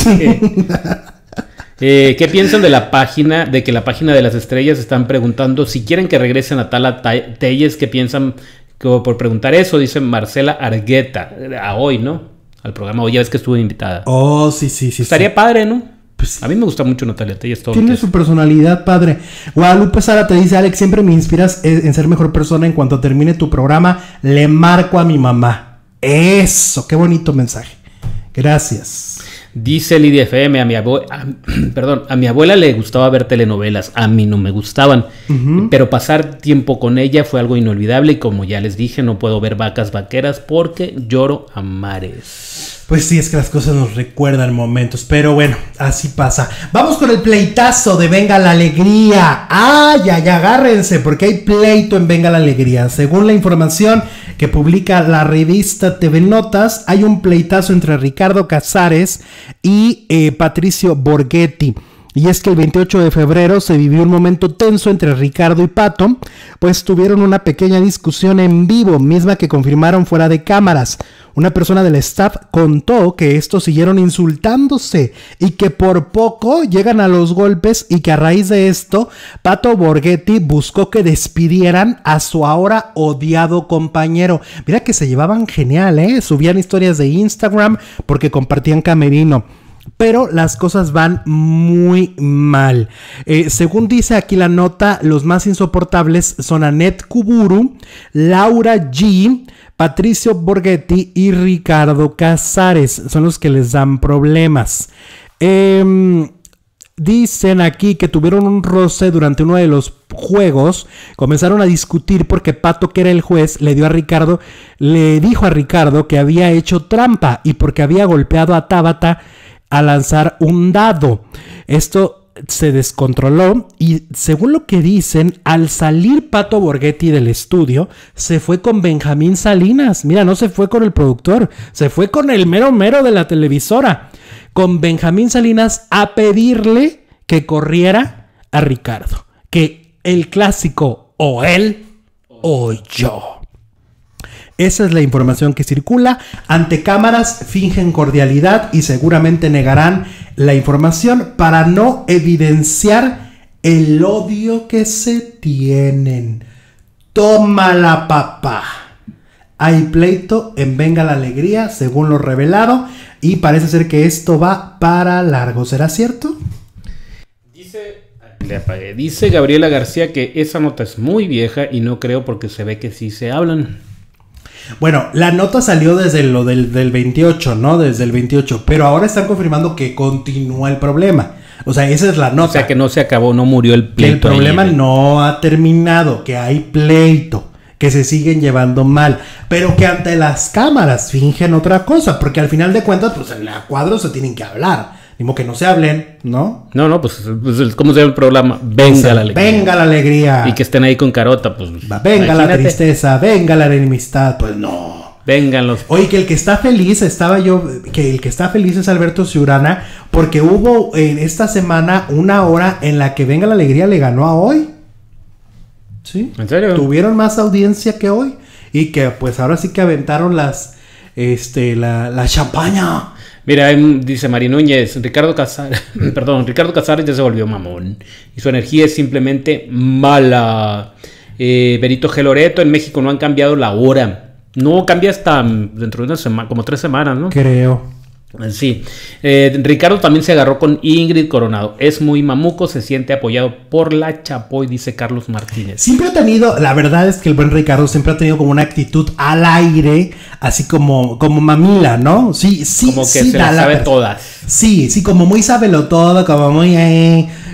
S2: eh, ¿Qué piensan de la página, de que la página de las estrellas están preguntando si quieren que regresen a Tala Telles? ¿Qué piensan que, por preguntar eso? Dice Marcela Argueta, a hoy, ¿no? Al programa hoy, ya ves que estuve invitada.
S1: Oh, sí, sí, sí.
S2: Estaría
S1: sí.
S2: padre, ¿no?
S1: Pues sí.
S2: A mí me gusta mucho Natalia Telles. Todo
S1: Tiene su personalidad, padre. Guadalupe Sara te dice, Alex, siempre me inspiras en ser mejor persona. En cuanto termine tu programa, le marco a mi mamá. Eso, qué bonito mensaje. Gracias.
S2: Dice Lidia F M, a mi abuela, perdón, a mi abuela le gustaba ver telenovelas, a mí no me gustaban, uh-huh. pero pasar tiempo con ella fue algo inolvidable y como ya les dije, no puedo ver Vacas Vaqueras porque lloro a mares.
S1: Pues sí, es que las cosas nos recuerdan momentos, pero bueno, así pasa. Vamos con el pleitazo de Venga la Alegría. ¡Ay, ay, agárrense! Porque hay pleito en Venga la Alegría. Según la información que publica la revista T V Notas, hay un pleitazo entre Ricardo Casares y eh, Patricio Borghetti. Y es que el veintiocho de febrero se vivió un momento tenso entre Ricardo y Pato, pues tuvieron una pequeña discusión en vivo, misma que confirmaron fuera de cámaras. Una persona del staff contó que estos siguieron insultándose y que por poco llegan a los golpes y que a raíz de esto, Pato Borghetti buscó que despidieran a su ahora odiado compañero. Mira que se llevaban genial, ¿eh? Subían historias de Instagram porque compartían camerino. Pero las cosas van muy mal. Eh, según dice aquí la nota, los más insoportables son Anet Kuburu, Laura G, Patricio Borghetti y Ricardo Casares. Son los que les dan problemas. Eh, dicen aquí que tuvieron un roce durante uno de los juegos. Comenzaron a discutir porque Pato, que era el juez, le dio a Ricardo, le dijo a Ricardo que había hecho trampa y porque había golpeado a Tabata a lanzar un dado. Esto se descontroló y según lo que dicen, al salir Pato Borghetti del estudio, se fue con Benjamín Salinas. Mira, no se fue con el productor, se fue con el mero mero de la televisora, con Benjamín Salinas a pedirle que corriera a Ricardo. Que el clásico o él o yo. Esa es la información que circula. Ante cámaras fingen cordialidad y seguramente negarán la información para no evidenciar el odio que se tienen. Tómala, papá. Hay pleito en Venga la Alegría, según lo revelado, y parece ser que esto va para largo. ¿Será cierto?
S2: Dice, le apagué. Dice Gabriela García que esa nota es muy vieja y no creo porque se ve que sí se hablan.
S1: Bueno, la nota salió desde lo del, del veintiocho, ¿no? Desde el veintiocho, pero ahora están confirmando que continúa el problema. O sea, esa es la nota.
S2: O sea, que no se acabó, no murió el pleito.
S1: Que el problema
S2: ahí,
S1: no ha terminado, que hay pleito, que se siguen llevando mal, pero que ante las cámaras fingen otra cosa, porque al final de cuentas, pues en la cuadro se tienen que hablar. Digo que no se hablen, ¿no?
S2: No, no, pues, pues ¿cómo se llama el programa? Venga o sea, la alegría.
S1: Venga la alegría.
S2: Y que estén ahí con carota, pues.
S1: Venga imagínate. La tristeza, venga la enemistad, pues no.
S2: Vengan los.
S1: Oye, que el que está feliz, estaba yo, que el que está feliz es Alberto Ciurana, porque hubo en esta semana una hora en la que Venga la Alegría le ganó a Hoy. ¿Sí?
S2: ¿En serio?
S1: Tuvieron más audiencia que Hoy. Y que pues ahora sí que aventaron las, este, la, la champaña.
S2: Mira, dice Mari Núñez, Ricardo Casares, perdón, Ricardo Casares ya se volvió mamón y su energía es simplemente mala. Eh, Benito G. Loreto, en México no han cambiado la hora. No cambia hasta dentro de una semana, como tres semanas, ¿no?
S1: Creo.
S2: Sí. Eh, Ricardo también se agarró con Ingrid Coronado. Es muy mamuco, se siente apoyado por la Chapoy, dice Carlos Martínez.
S1: Siempre ha tenido, la verdad es que el buen Ricardo siempre ha tenido como una actitud al aire, así como, como mamila, ¿no? Sí, sí,
S2: como que
S1: sí,
S2: se la sabe
S1: la,
S2: todas.
S1: Sí, sí, como muy sábelo todo, como muy eh,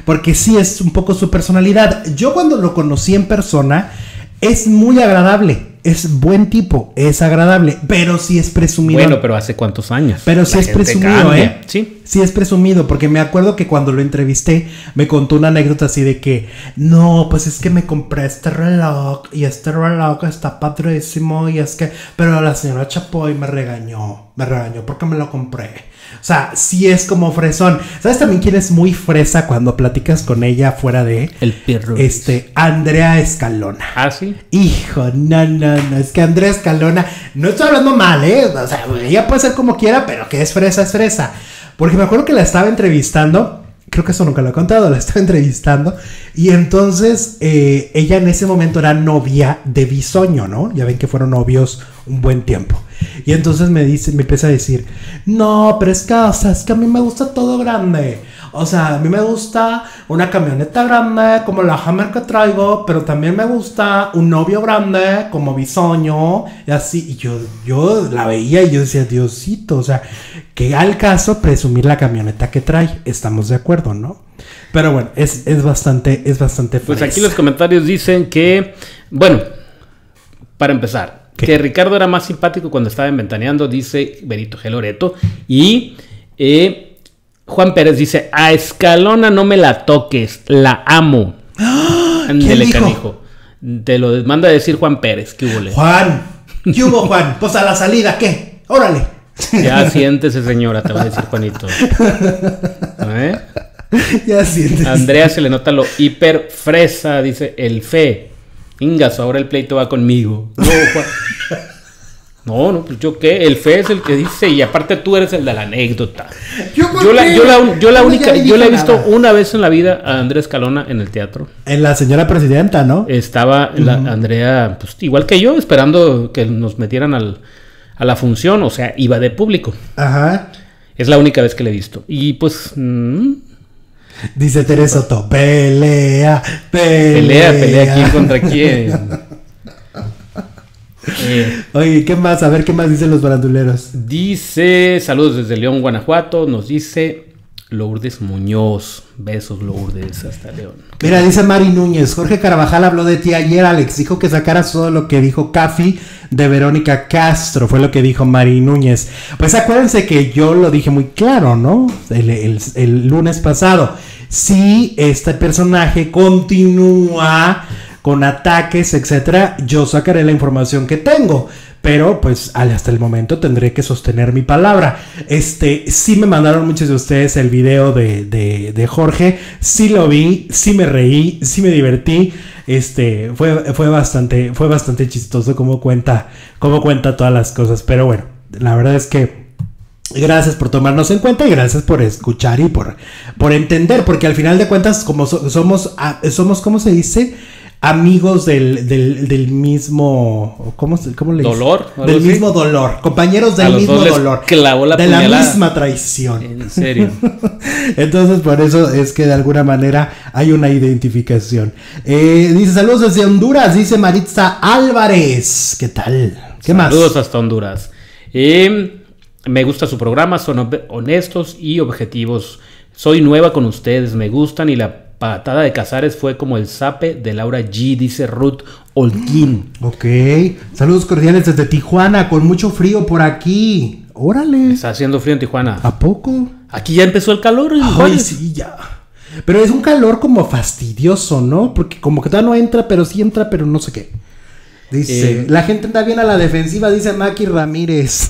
S1: porque sí es un poco su personalidad. Yo cuando lo conocí en persona, es muy agradable. Es buen tipo, es agradable, pero sí es presumido.
S2: Bueno, pero ¿hace cuántos años?
S1: Pero sí
S2: La
S1: es
S2: gente
S1: presumido,
S2: cambia.
S1: ¿eh?
S2: Sí.
S1: Sí es presumido, porque me acuerdo que cuando lo entrevisté, me contó una anécdota así de que, no, pues es que me compré este reloj, y este reloj está padrísimo, y es que, pero la señora Chapoy me regañó, me regañó porque me lo compré. O sea, sí es como fresón. ¿Sabes también quién es muy fresa cuando platicas con ella fuera de?
S2: El perro.
S1: Este, Andrea Escalona.
S2: ¿Ah, sí?
S1: Hijo, no, no, no, es que Andrea Escalona, no estoy hablando mal, ¿eh? O sea, ella puede ser como quiera, pero que es fresa, es fresa. Porque me acuerdo que la estaba entrevistando, creo que eso nunca lo he contado, la estaba entrevistando, y entonces eh, ella en ese momento era novia de Bisoño, ¿no? Ya ven que fueron novios un buen tiempo. Y entonces me dice, me empieza a decir, no, pero es que, o sea, es que a mí me gusta todo grande. O sea, a mí me gusta una camioneta grande como la Hammer que traigo, pero también me gusta un novio grande como Bisoño y así. Y yo, yo la veía y yo decía, Diosito, o sea, que al caso presumir la camioneta que trae. Estamos de acuerdo, ¿no? Pero bueno, es, es bastante, es bastante
S2: Pues
S1: fresa.
S2: aquí los comentarios dicen que, bueno, para empezar,
S1: ¿qué?
S2: Que Ricardo era más simpático cuando estaba en Ventaneando, dice Benito G. Loreto. Y eh, Juan Pérez dice, a Escalona no me la toques, la amo. Ándele, canijo. Te lo manda a decir Juan Pérez, ¿qué hubo?
S1: Juan, ¿qué hubo, Juan? Pues a la salida, ¿qué? Órale.
S2: Ya siéntese, señora, te va a decir Juanito. ¿Eh?
S1: Ya siéntese.
S2: A Andrea se le nota lo hiper fresa, dice el Fe. Ingaso, ahora el pleito va conmigo. No, Juan. No, no, pues yo qué, el Fe es el que dice, y aparte tú eres el de la anécdota.
S1: Yo,
S2: Yo la, yo la, yo la
S1: No,
S2: única,
S1: ya ni
S2: yo la he
S1: dije
S2: visto
S1: nada.
S2: una vez en la vida a Andrea Escalona en el teatro.
S1: En la señora presidenta, ¿no?
S2: Estaba la Andrea, pues igual que yo, esperando que nos metieran al, a la función, o sea, iba de público.
S1: Ajá.
S2: Es la única vez que la he visto. Y pues, mmm,
S1: Dice Teresa Soto, pelea, pelea.
S2: pelea, pelea, ¿quién contra quién? Eh,
S1: Oye, ¿qué más? A ver, ¿qué más dicen los baranduleros?
S2: Dice, saludos desde León, Guanajuato, nos dice Lourdes Muñoz. Besos, Lourdes, hasta León.
S1: Mira, dice Mari Núñez, Jorge Carvajal habló de ti ayer, Alex, dijo que sacaras todo lo que dijo Cafi de Verónica Castro, fue lo que dijo Mari Núñez. Pues acuérdense que yo lo dije muy claro, ¿no? El, el, el lunes pasado. Si este personaje continúa con ataques, etcétera, yo sacaré la información que tengo, pero pues hasta el momento tendré que sostener mi palabra. Este, sí me mandaron muchos de ustedes el video de, de, de Jorge, sí lo vi, sí me reí, sí me divertí, este, fue, fue bastante, fue bastante chistoso cómo cuenta, cómo cuenta todas las cosas, pero bueno, la verdad es que gracias por tomarnos en cuenta y gracias por escuchar y por, por entender, porque al final de cuentas, como so, somos, somos, ¿cómo se dice? Amigos del, del, del mismo, ¿cómo, cómo le dice?
S2: ¿Dolor?
S1: Del
S2: así?
S1: mismo dolor, compañeros del
S2: A los
S1: mismo
S2: dos les
S1: dolor,
S2: clavó la
S1: de la
S2: puñalada.
S1: misma traición.
S2: En serio.
S1: Entonces por eso es que de alguna manera hay una identificación. Eh, dice saludos desde Honduras, dice Maritza Álvarez. ¿Qué tal? ¿Qué más?
S2: Saludos hasta Honduras. Eh, me gusta su programa, son honestos y objetivos. Soy nueva con ustedes, me gustan y la patada de Casares fue como el zape de Laura G, dice Ruth Holguín.
S1: Ok, saludos cordiales desde Tijuana, con mucho frío por aquí. Órale.
S2: Está haciendo frío en Tijuana.
S1: ¿A poco?
S2: Aquí ya empezó el calor. En
S1: Ay,
S2: Juárez.
S1: sí, ya. Pero es un calor como fastidioso, ¿no? Porque como que todavía no entra, pero sí entra, pero no sé qué. Dice,
S2: Eh,
S1: la gente anda bien a la defensiva, dice Maki Ramírez.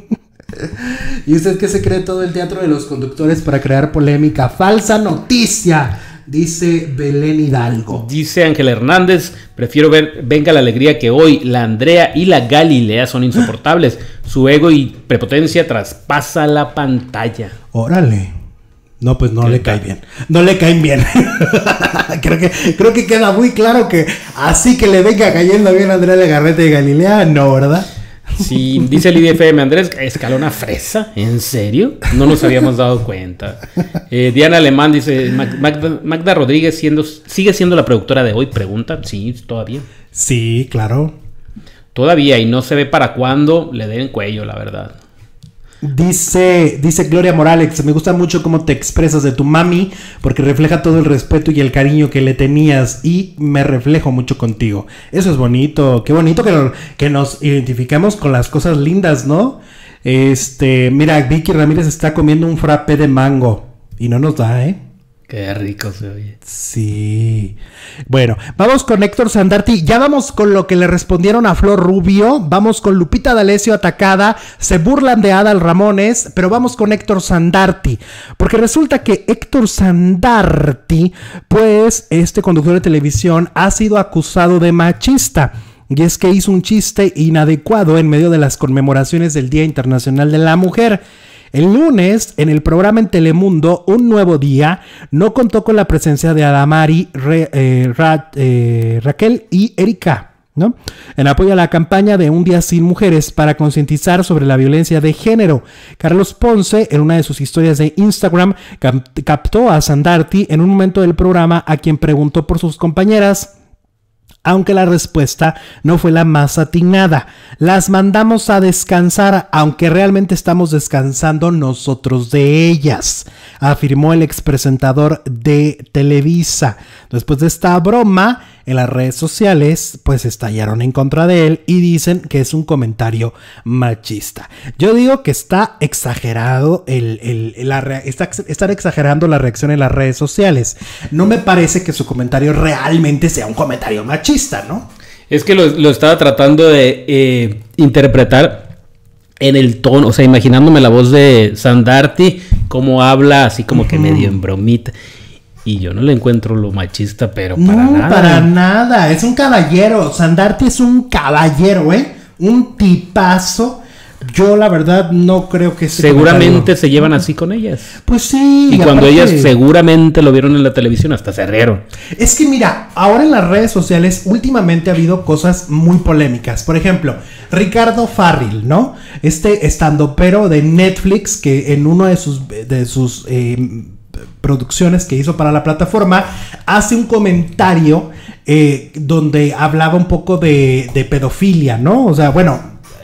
S1: ¿Y usted qué se cree todo el teatro de los conductores para crear polémica? Falsa noticia, dice Belén Hidalgo.
S2: Dice Ángel Hernández, prefiero ver Venga la Alegría que hoy. La Andrea y la Galilea son insoportables. Su ego y prepotencia traspasa la pantalla.
S1: Órale. No, pues no
S2: ¿Qué
S1: le
S2: tal?
S1: cae bien. No le caen bien. creo, que, creo que queda muy claro que así que le venga cayendo bien a Andrea Legarreta de Galilea, no, ¿verdad?
S2: Sí, dice Lidia F M Andrés, Escalona fresa, ¿en serio? No nos habíamos dado cuenta. Eh, Diana Alemán dice, Mag- Magda, Magda Rodríguez siendo, sigue siendo la productora de hoy, pregunta, sí, todavía.
S1: Sí, claro.
S2: Todavía, y no se ve para cuándo le den cuello, la verdad.
S1: Dice, dice Gloria Morales, me gusta mucho cómo te expresas de tu mami, porque refleja todo el respeto y el cariño que le tenías, y me reflejo mucho contigo. Eso es bonito, qué bonito que, lo, que nos identifiquemos con las cosas lindas, ¿no? Este, mira, Vicky Ramírez está comiendo un frappé de mango y no nos da, ¿eh?
S2: Qué rico se oye.
S1: Sí. Bueno, vamos con Héctor Sandarti. Ya vamos con lo que le respondieron a Flor Rubio. Vamos con Lupita D'Alessio atacada. Se burlan de Adal Ramones. Pero vamos con Héctor Sandarti. Porque resulta que Héctor Sandarti, pues, este conductor de televisión, ha sido acusado de machista. Y es que hizo un chiste inadecuado en medio de las conmemoraciones del Día Internacional de la Mujer. El lunes, en el programa en Telemundo, Un Nuevo Día, no contó con la presencia de Adamari, Re, eh, Ra, eh, Raquel y Erika, ¿no? En apoyo a la campaña de Un Día Sin Mujeres para concientizar sobre la violencia de género. Carlos Ponce, en una de sus historias de Instagram, cap- captó a Sandarti en un momento del programa, a quien preguntó por sus compañeras, aunque la respuesta no fue la más atinada. Las mandamos a descansar, aunque realmente estamos descansando nosotros de ellas, afirmó el expresentador de Televisa. Después de esta broma, en las redes sociales, pues estallaron en contra de él y dicen que es un comentario machista. Yo digo que está exagerado, el, el, la re, está, están exagerando la reacción en las redes sociales. No me parece que su comentario realmente sea un comentario machista, ¿no?
S2: Es que lo, lo estaba tratando de eh, interpretar en el tono, o sea, imaginándome la voz de Sandarti, cómo habla así como uh-huh. que medio en bromita. Y yo no le encuentro lo machista, pero para
S1: no,
S2: nada.
S1: No, para nada. Es un caballero. Sandarti es un caballero, ¿eh? Un tipazo. Yo, la verdad, no creo que...
S2: Seguramente comentario... se llevan así con ellas.
S1: Pues sí.
S2: Y, y cuando aparte... ellas seguramente lo vieron en la televisión, hasta se rieron.
S1: Es que mira, ahora en las redes sociales últimamente ha habido cosas muy polémicas. Por ejemplo, Ricardo Farril, ¿no? Este estandopero de Netflix que en uno de sus... De sus eh, producciones que hizo para la plataforma, hace un comentario eh, donde hablaba un poco de, de pedofilia, ¿no? O sea, bueno,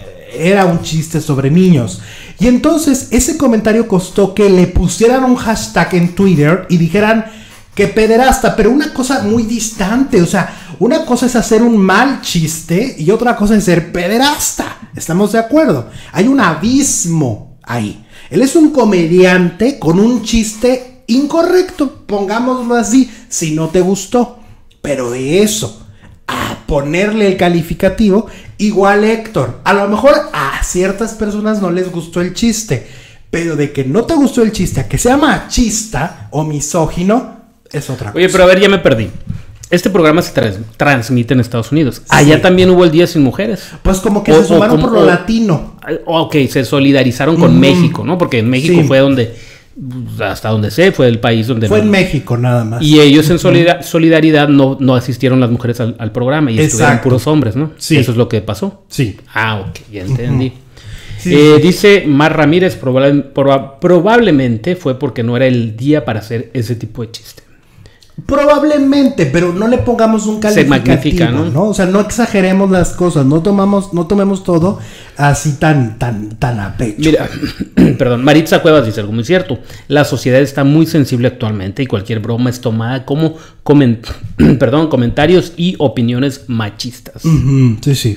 S1: era un chiste sobre niños. Y entonces ese comentario costó que le pusieran un hashtag en Twitter y dijeran que pederasta, pero una cosa muy distante. O sea, una cosa es hacer un mal chiste y otra cosa es ser pederasta. ¿Estamos de acuerdo? Hay un abismo ahí. Él es un comediante con un chiste incorrecto, pongámoslo así, si no te gustó. Pero de eso a ponerle el calificativo, igual Héctor, a lo mejor a ciertas personas no les gustó el chiste, pero de que no te gustó el chiste a que sea machista o misógino es otra cosa.
S2: Oye, pero a ver, ya me perdí. Este programa se trans- transmite en Estados Unidos. Allá sí. También hubo el Día Sin Mujeres.
S1: Pues como que
S2: o,
S1: se sumaron
S2: como,
S1: por lo
S2: o,
S1: latino.
S2: Ok, se solidarizaron con mm. México, ¿no? Porque en México sí. fue donde... hasta donde sé, fue el país donde...
S1: Fue
S2: no,
S1: en México nada más.
S2: Y ellos en solidar- solidaridad no, no asistieron las mujeres al, al programa y Exacto. estuvieron puros hombres, ¿no? Sí. Eso es lo que pasó.
S1: Sí.
S2: Ah, ok, ya entendí. Uh-huh. Sí,
S1: sí.
S2: Eh, dice Mar Ramírez, probable, proba- probablemente fue porque no era el día para hacer ese tipo de chiste.
S1: Probablemente, pero no le pongamos un calificativo,
S2: Se magnifica, ¿no?
S1: ¿no? O sea, no exageremos las cosas, no tomamos, no tomemos todo así tan, tan, tan a pecho.
S2: Mira, perdón, Maritza Cuevas dice algo muy cierto. La sociedad está muy sensible actualmente y cualquier broma es tomada como coment- perdón, comentarios y opiniones machistas.
S1: Uh-huh, sí, sí.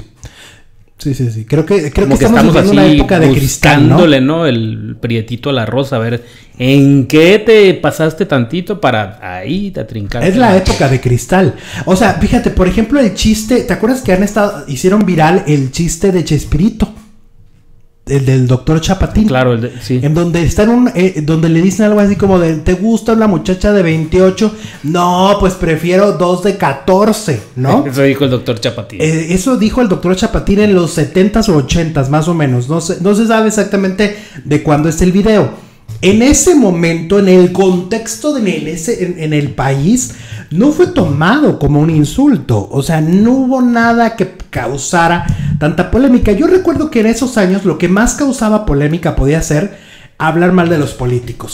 S1: Sí, sí, sí. Creo que, creo
S2: Como
S1: que
S2: que
S1: estamos,
S2: estamos
S1: en
S2: así
S1: una época de cristal, ¿no?
S2: ¿no? El prietito a la rosa, a ver, ¿en qué te pasaste tantito para ahí te trincar?
S1: Es la época de cristal. O sea, fíjate, por ejemplo, el chiste, ¿te acuerdas que han estado, hicieron viral el chiste de Chespirito? El del doctor Chapatín.
S2: Claro, el de, sí.
S1: En donde están un, eh, donde le dicen algo así como de, ¿te gusta una muchacha de veintiocho? No, pues prefiero dos de catorce, ¿no?
S2: Eso dijo el doctor Chapatín.
S1: Eh, eso dijo el doctor Chapatín en los setentas o ochentas, más o menos. No se, no se sabe exactamente de cuándo es el video. En ese momento, en el contexto de en, ese, en, en el país, no fue tomado como un insulto. O sea, no hubo nada que causara tanta polémica. Yo recuerdo que en esos años lo que más causaba polémica podía ser hablar mal de los políticos.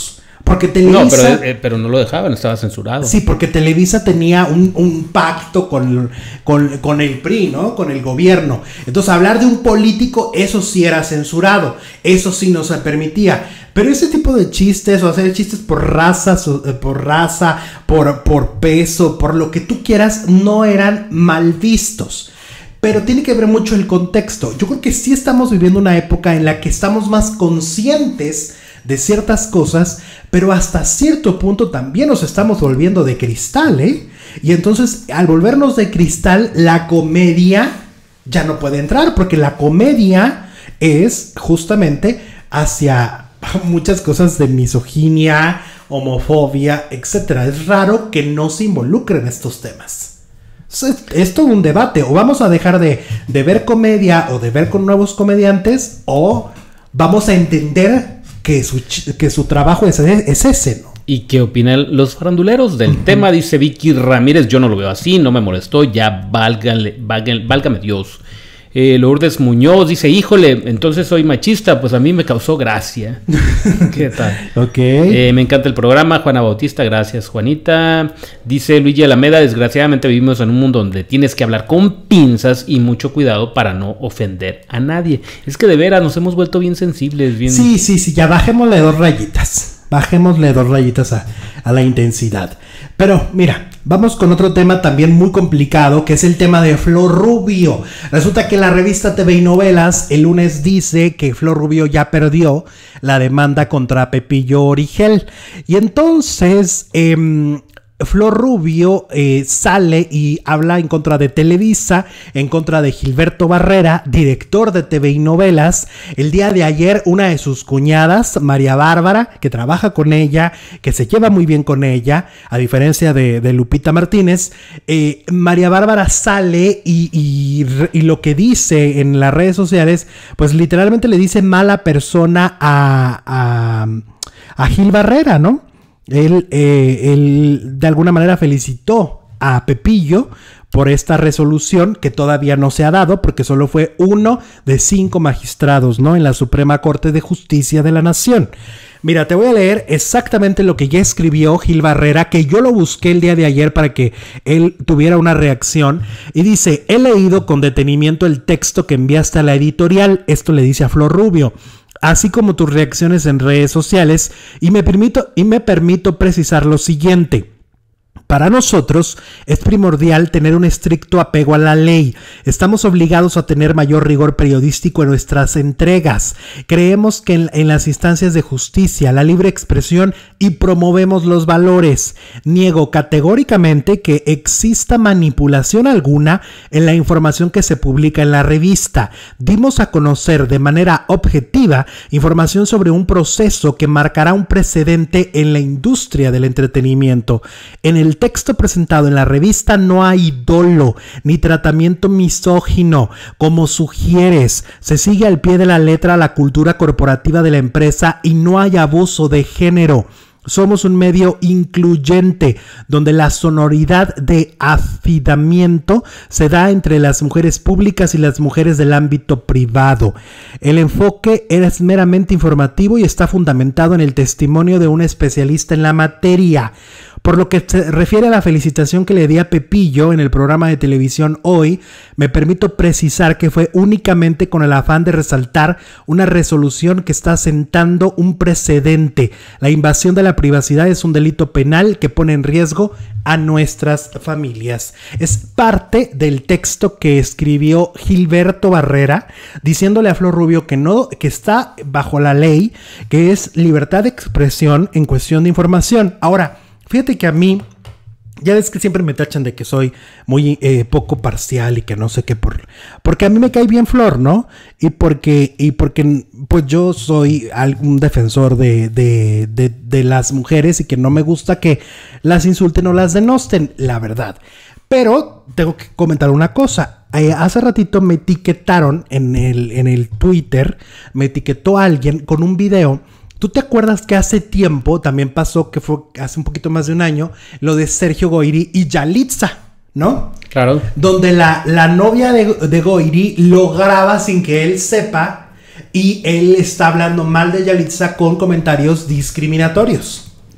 S1: Porque Televisa...
S2: No, pero, eh, pero no lo dejaban, estaba censurado.
S1: Sí, porque Televisa tenía un, un pacto con, con, con el P R I, ¿no? Con el gobierno. Entonces, hablar de un político, eso sí era censurado. Eso sí no se permitía. Pero ese tipo de chistes, o hacer chistes por raza, por raza, por, por peso, por lo que tú quieras, no eran mal vistos. Pero tiene que ver mucho el contexto. Yo creo que sí estamos viviendo una época en la que estamos más conscientes de ciertas cosas, pero hasta cierto punto también nos estamos volviendo de cristal, ¿eh? Y entonces, al volvernos de cristal, la comedia ya no puede entrar, porque la comedia es justamente hacia muchas cosas de misoginia, homofobia, etcétera. Es raro que no se involucren estos temas. Es, es todo un debate. O vamos a dejar de, de ver comedia o de ver con nuevos comediantes, o vamos a entender que su, que su trabajo es, es ese, ¿no?
S2: ¿Y qué opinan los faranduleros del uh-huh. tema? Dice Vicky Ramírez, yo no lo veo así, no me molestó, ya válgale, válgale, válgame Dios. Eh, Lourdes Muñoz dice, híjole, entonces soy machista, pues a mí me causó gracia. ¿Qué tal?
S1: Ok.
S2: Eh, me encanta el programa, Juana Bautista, gracias Juanita. Dice Luigi Alameda, desgraciadamente vivimos en un mundo donde tienes que hablar con pinzas y mucho cuidado para no ofender a nadie. Es que de veras nos hemos vuelto bien sensibles. Bien...
S1: Sí, sí, sí, ya bajémosle dos rayitas. Bajémosle dos rayitas a, a la intensidad. Pero mira, vamos con otro tema también muy complicado, que es el tema de Flor Rubio. Resulta que la revista T V y Novelas el lunes dice que Flor Rubio ya perdió la demanda contra Pepillo Origel. Y entonces... Eh, Flor Rubio eh, sale y habla en contra de Televisa, en contra de Gilberto Barrera, director de T V y Novelas. El día de ayer, una de sus cuñadas, María Bárbara, que trabaja con ella, que se lleva muy bien con ella, a diferencia de, de Lupita Martínez, eh, María Bárbara sale y, y, y lo que dice en las redes sociales, pues literalmente le dice mala persona a, a, a Gil Barrera, ¿no? Él, eh, él de alguna manera felicitó a Pepillo por esta resolución que todavía no se ha dado, porque solo fue uno de cinco magistrados, ¿no? En la Suprema Corte de Justicia de la Nación. Mira, te voy a leer exactamente lo que ya escribió Gil Barrera, que yo lo busqué el día de ayer para que él tuviera una reacción. Y dice, he leído con detenimiento el texto que enviaste a la editorial. Esto le dice a Flor Rubio. Así como tus reacciones en redes sociales, y me permito, y me permito precisar lo siguiente. Para nosotros es primordial tener un estricto apego a la ley. Estamos obligados a tener mayor rigor periodístico en nuestras entregas. Creemos que en, en las instancias de justicia, la libre expresión y promovemos los valores. Niego categóricamente que exista manipulación alguna en la información que se publica en la revista. Dimos a conocer de manera objetiva información sobre un proceso que marcará un precedente en la industria del entretenimiento. En el texto presentado en la revista no hay dolo ni tratamiento misógino, como sugieres. Se sigue al pie de la letra la cultura corporativa de la empresa y no hay abuso de género. Somos un medio incluyente, donde la sonoridad de afidamiento se da entre las mujeres públicas y las mujeres del ámbito privado. El enfoque es meramente informativo y está fundamentado en el testimonio de un especialista en la materia. Por lo que se refiere a la felicitación que le di a Pepillo en el programa de televisión Hoy, me permito precisar que fue únicamente con el afán de resaltar una resolución que está sentando un precedente. La invasión de la privacidad es un delito penal que pone en riesgo a nuestras familias. Es parte del texto que escribió Gilberto Barrera, diciéndole a Flor Rubio que no, que está bajo la ley, que es libertad de expresión en cuestión de información. Ahora, fíjate que a mí, ya ves que siempre me tachan de que soy muy eh, poco parcial y que no sé qué, por, porque a mí me cae bien Flor, ¿no? Y porque, y porque pues yo soy un defensor de, de, de, de las mujeres y que no me gusta que las insulten o las denosten, la verdad. Pero tengo que comentar una cosa. Eh, hace ratito me etiquetaron en el, en el Twitter, me etiquetó a alguien con un video. ¿Tú te acuerdas que hace tiempo también pasó, que fue hace un poquito más de un año, lo de Sergio Goyri y Yalitza, ¿no?
S2: Claro.
S1: Donde la, la novia de, de Goyri lo graba sin que él sepa y él está hablando mal de Yalitza con comentarios discriminatorios.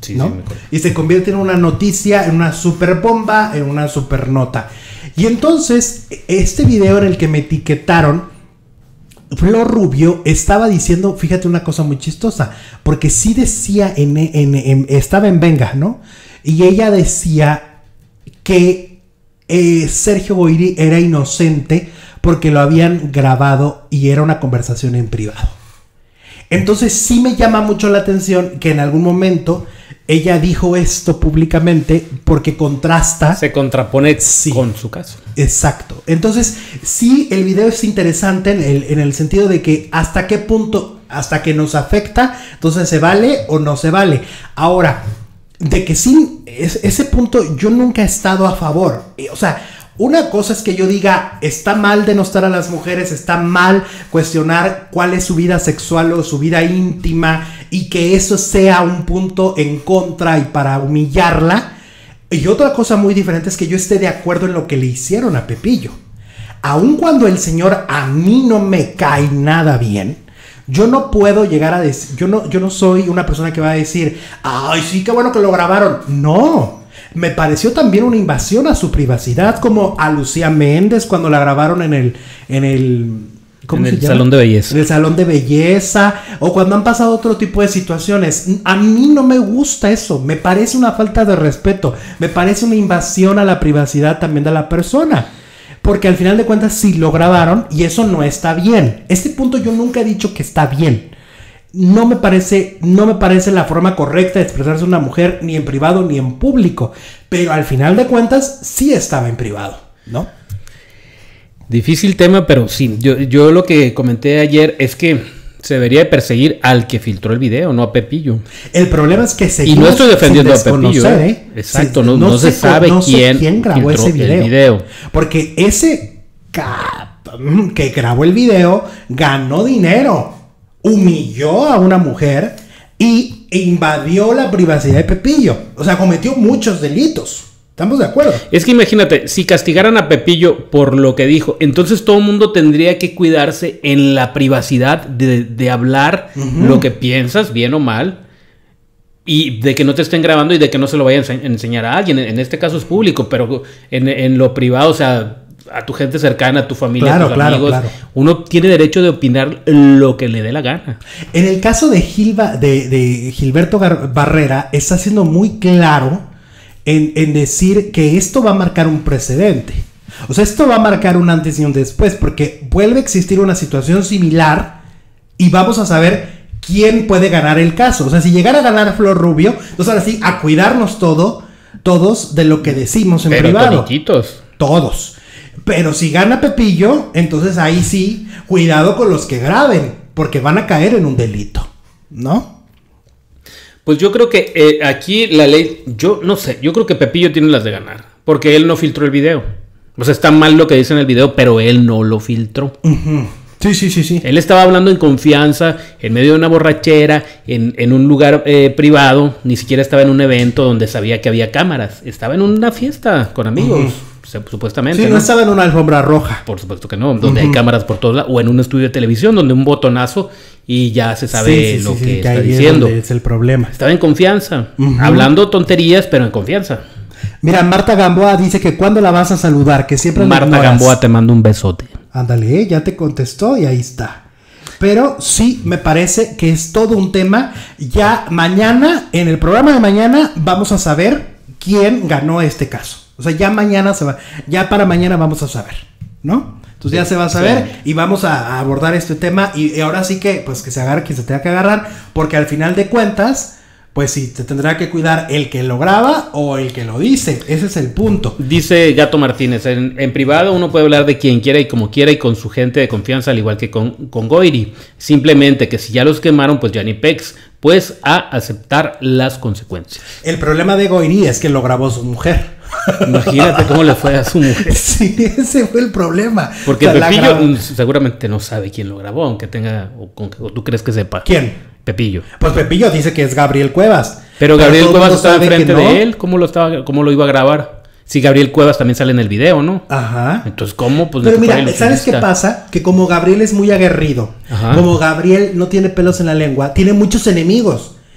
S2: Sí,
S1: ¿no?
S2: sí, me acuerdo.
S1: Y se convierte en una noticia, en una super bomba, en una super nota. Y entonces, este video en el que me etiquetaron, Flor Rubio estaba diciendo, fíjate una cosa muy chistosa, porque sí decía, en, en, en, estaba en Venga, ¿no? Y ella decía que eh, Sergio Goyri era inocente porque lo habían grabado y era una conversación en privado. Entonces sí me llama mucho la atención que en algún momento ella dijo esto públicamente porque contrasta.
S2: Se contrapone
S1: sí,
S2: con su caso.
S1: Exacto. Entonces sí, el video es interesante en el, en el sentido de que hasta qué punto, hasta que nos afecta, entonces se vale o no se vale. Ahora, de que sí, es, ese punto yo nunca he estado a favor. O sea, una cosa es que yo diga, está mal denostar a las mujeres, está mal cuestionar cuál es su vida sexual o su vida íntima y que eso sea un punto en contra y para humillarla. Y otra cosa muy diferente es que yo esté de acuerdo en lo que le hicieron a Pepillo. Aun cuando el señor a mí no me cae nada bien, yo no puedo llegar a decir, yo no, yo no soy una persona que va a decir, ay, sí, qué bueno que lo grabaron. No. Me pareció también una invasión a su privacidad, como a Lucía Méndez cuando la grabaron en el, en el,
S2: ¿cómo en se el llama? Salón de belleza.
S1: En el salón de belleza, o cuando han pasado otro tipo de situaciones. A mí no me gusta eso, me parece una falta de respeto, me parece una invasión a la privacidad también de la persona. Porque al final de cuentas sí lo grabaron y eso no está bien. Este punto yo nunca he dicho que está bien. No me parece, no me parece la forma correcta de expresarse una mujer ni en privado ni en público. Pero al final de cuentas sí estaba en privado, ¿no?
S2: Difícil tema, pero sí. Yo, yo lo que comenté ayer es que se debería de perseguir al que filtró el video, no a Pepillo.
S1: El problema es que se
S2: y no estoy defendiendo a Pepillo, ¿eh? ¿eh? Exacto, sí, no, no, no se, se sabe no quién,
S1: quién grabó ese video.
S2: El video.
S1: Porque ese que grabó el video ganó dinero, humilló a una mujer y invadió la privacidad de Pepillo. O sea, cometió muchos delitos. ¿Estamos de acuerdo?
S2: Es que imagínate, si castigaran a Pepillo por lo que dijo, entonces todo el mundo tendría que cuidarse en la privacidad de, de hablar uh-huh. lo que piensas, bien o mal, y de que no te estén grabando y de que no se lo vayan a enseñar a alguien. En este caso es público, pero en, en lo privado, o sea, a tu gente cercana, a tu familia, claro, a tus claro, amigos, claro. uno tiene derecho de opinar lo que le dé la gana.
S1: En el caso de, Gilba, de, de Gilberto Gar- Barrera, está siendo muy claro En, en decir que esto va a marcar un precedente. O sea, esto va a marcar un antes y un después, porque vuelve a existir una situación similar y vamos a saber quién puede ganar el caso. O sea, si llegara a ganar Flor Rubio, entonces ahora sí, a cuidarnos todo, todos de lo que decimos en
S2: Pero
S1: privado.
S2: Toditos.
S1: Todos. Pero si gana Pepillo, entonces ahí sí, cuidado con los que graben, porque van a caer en un delito, ¿no?
S2: Pues yo creo que eh, aquí la ley, yo no sé, yo creo que Pepillo tiene las de ganar, porque él no filtró el video. O sea, está mal lo que dice en el video, pero él no lo filtró.
S1: Uh-huh. Sí, sí, sí, sí.
S2: Él estaba hablando en confianza, en medio de una borrachera, en, en un lugar eh, privado, ni siquiera estaba en un evento donde sabía que había cámaras. Estaba en una fiesta con amigos, uh-huh. supuestamente.
S1: Sí, no, no estaba en una alfombra roja.
S2: Por supuesto que no, donde uh-huh. hay cámaras por todos lados, o en un estudio de televisión donde un botonazo y ya se sabe sí, sí, lo sí, que sí, está que diciendo.
S1: Es el problema.
S2: Estaba en confianza, uh-huh. hablando tonterías, pero en confianza.
S1: Mira, Marta Gamboa dice que cuándo la vas a saludar, que siempre
S2: Marta
S1: la
S2: Gamboa, te mando un besote.
S1: Ándale, ya te contestó y ahí está. Pero sí, me parece que es todo un tema. Ya mañana, en el programa de mañana, vamos a saber quién ganó este caso. O sea, ya mañana se va, ya para mañana vamos a saber, ¿no? Entonces ya se va a saber sí. y vamos a, a abordar este tema y, y ahora sí que, pues que se agarre quien se tenga que agarrar, porque al final de cuentas, pues sí, te tendrá que cuidar el que lo graba o el que lo dice. Ese es el punto.
S2: Dice Gato Martínez, en, en privado uno puede hablar de quien quiera y como quiera y con su gente de confianza, al igual que con, con Goyri. Simplemente que si ya los quemaron, pues ya ni pex, pues a aceptar las consecuencias.
S1: El problema de Goyri es que lo grabó su mujer.
S2: Imagínate cómo le fue a su mujer.
S1: Sí, ese fue el problema.
S2: Porque o sea, Pepillo grab... seguramente no sabe quién lo grabó, aunque tenga, o, o tú crees que sepa.
S1: ¿Quién?
S2: Pepillo.
S1: Pues Pepillo dice que es Gabriel Cuevas.
S2: Pero Gabriel pero Cuevas estaba enfrente no. de él. ¿Cómo lo estaba, cómo lo iba a grabar? Si Gabriel Cuevas también sale en el video, ¿no?
S1: Ajá.
S2: Entonces, ¿cómo? Pues
S1: pero mira, ¿sabes qué pasa? Que como Gabriel es muy aguerrido, Ajá. como Gabriel no tiene pelos en la lengua, tiene muchos enemigos.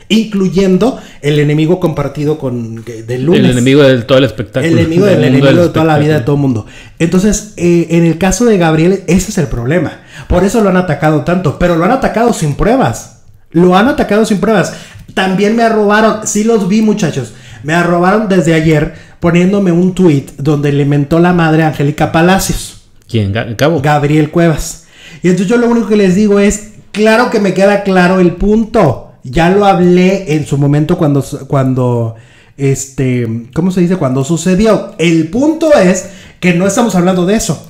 S1: incluyendo el enemigo compartido con del lunes.
S2: El enemigo de todo el espectáculo.
S1: El enemigo del,
S2: el
S1: enemigo
S2: del
S1: de toda la vida de todo el mundo. Entonces, eh, en el caso de Gabriel, ese es el problema. Por eso lo han atacado tanto, pero lo han atacado sin pruebas. Lo han atacado sin pruebas. También me arrobaron, sí los vi, muchachos. Me arrobaron desde ayer poniéndome un tweet donde le mentó la madre a Angélica Palacios.
S2: ¿Quién? ¿Cabo?
S1: Gabriel Cuevas. Y entonces yo lo único que les digo es, claro que me queda claro el punto. Ya lo hablé en su momento cuando, cuando, este, ¿cómo se dice? Cuando sucedió. El punto es que no estamos hablando de eso.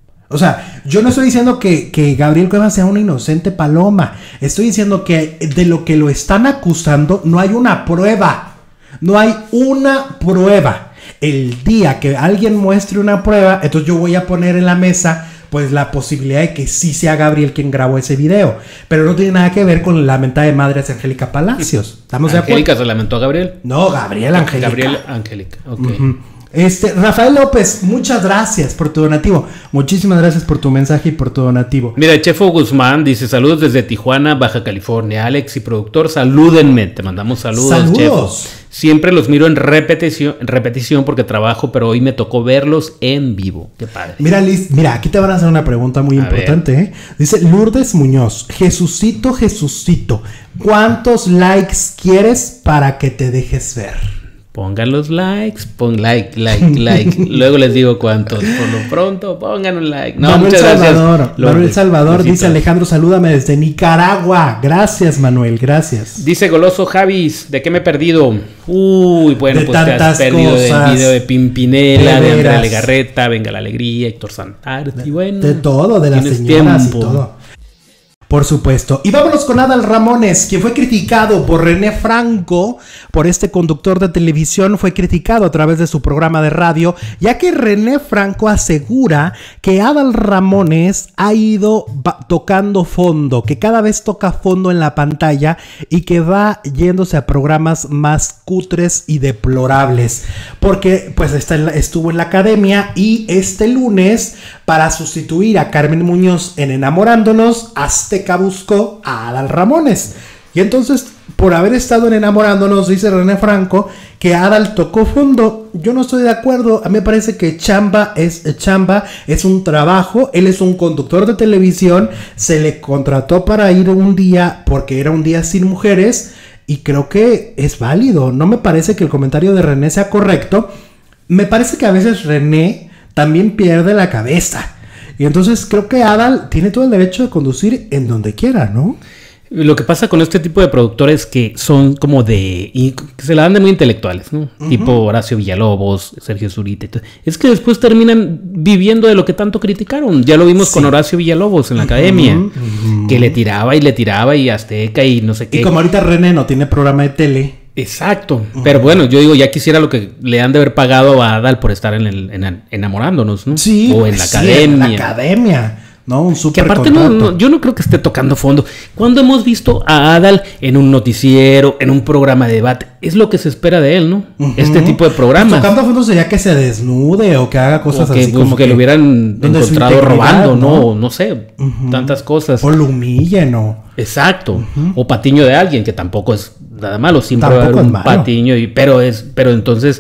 S1: O sea, yo no estoy diciendo que, que Gabriel Cuevas sea una inocente paloma. Estoy diciendo que de lo que lo están acusando no hay una prueba. No hay una prueba. El día que alguien muestre una prueba, entonces yo voy a poner en la mesa pues la posibilidad de que sí sea Gabriel quien grabó ese video. Pero no tiene nada que ver con la mentada de madre hacia Angélica Palacios. ¿Estamos de acuerdo?
S2: ¿Angélica se lamentó a Gabriel?
S1: No, Gabriel Angélica.
S2: Gabriel Angélica, ok.
S1: Uh-huh. Este, Rafael López, muchas gracias por tu donativo. Muchísimas gracias por tu mensaje y por tu donativo.
S2: Mira, Chefo Guzmán dice: saludos desde Tijuana, Baja California. Alex y productor, salúdenme. Te mandamos saludos,
S1: saludos.
S2: Chefo. Siempre los miro en repetición, en repetición porque trabajo, pero hoy me tocó verlos en vivo. Qué padre.
S1: Mira, Liz, mira, aquí te van a hacer una pregunta muy a importante, ¿eh? Dice Lourdes Muñoz: Jesucito, Jesucito, ¿cuántos likes quieres para que te dejes ver?
S2: Pongan los likes, pon like, like, like. Luego les digo cuántos. Por lo pronto, pongan un like. No,
S1: Manuel
S2: muchas
S1: Salvador,
S2: gracias.
S1: Manuel Salvador
S2: Besitos.
S1: dice: Alejandro, salúdame desde Nicaragua. Gracias, Manuel, gracias.
S2: Dice Goloso Javis: ¿de qué me he perdido? Uy, bueno,
S1: de
S2: pues te has perdido del video de Pimpinela, de, de Andrea Legarreta, Venga la Alegría, Héctor Santarce, y bueno.
S1: De todo, de las señoras tiempo. Y todo. Por supuesto. Y vámonos con Adal Ramones, quien fue criticado por René Franco, por este conductor de televisión, fue criticado a través de su programa de radio, ya que René Franco asegura que Adal Ramones ha ido tocando fondo, que cada vez toca fondo en la pantalla y que va yéndose a programas más cutres y deplorables, porque pues está en la, estuvo en la academia y este lunes, para sustituir a Carmen Muñoz en Enamorándonos, Azteca buscó a Adal Ramones. Y entonces, por haber estado en Enamorándonos, dice René Franco que Adal tocó fondo. Yo no estoy de acuerdo. A mí me parece que chamba es chamba, es un trabajo. Él es un conductor de televisión. Se le contrató para ir un día porque era un día sin mujeres. Y creo que es válido. No me parece que el comentario de René sea correcto. Me parece que a veces René también pierde la cabeza. Y entonces creo que Adal tiene todo el derecho de conducir en donde quiera, ¿no?
S2: Lo que pasa con este tipo de productores que son como de... y que se la dan de muy intelectuales, ¿no? Uh-huh. Tipo Horacio Villalobos, Sergio Zurita y todo. Es que después terminan viviendo de lo que tanto criticaron. Ya lo vimos sí. con Horacio Villalobos en la uh-huh. academia. Uh-huh. Que le tiraba y le tiraba y Azteca y no sé qué.
S1: Y como ahorita René no tiene programa de tele...
S2: Exacto, uh-huh. pero bueno, yo digo, ya quisiera lo que le han de haber pagado a Adal por estar en el en, Enamorándonos, ¿no?
S1: Sí,
S2: o en la
S1: sí,
S2: academia.
S1: En la academia, ¿no? Un súper
S2: Que aparte no, no, yo no creo que esté tocando fondo. Cuando hemos visto a Adal en un noticiero, en un programa de debate, es lo que se espera de él, ¿no? Uh-huh. Este tipo de programas.
S1: Tocando fondo sería que se desnude o que haga cosas
S2: o que,
S1: así
S2: pues,
S1: como
S2: que, que lo hubieran encontrado robando, ¿no? No sé, uh-huh. tantas cosas.
S1: O lo humillen, ¿no?
S2: Exacto. Uh-huh. O patiño de alguien, que tampoco es nada malo, siempre va a haber un malo. patiño, y, pero es, pero entonces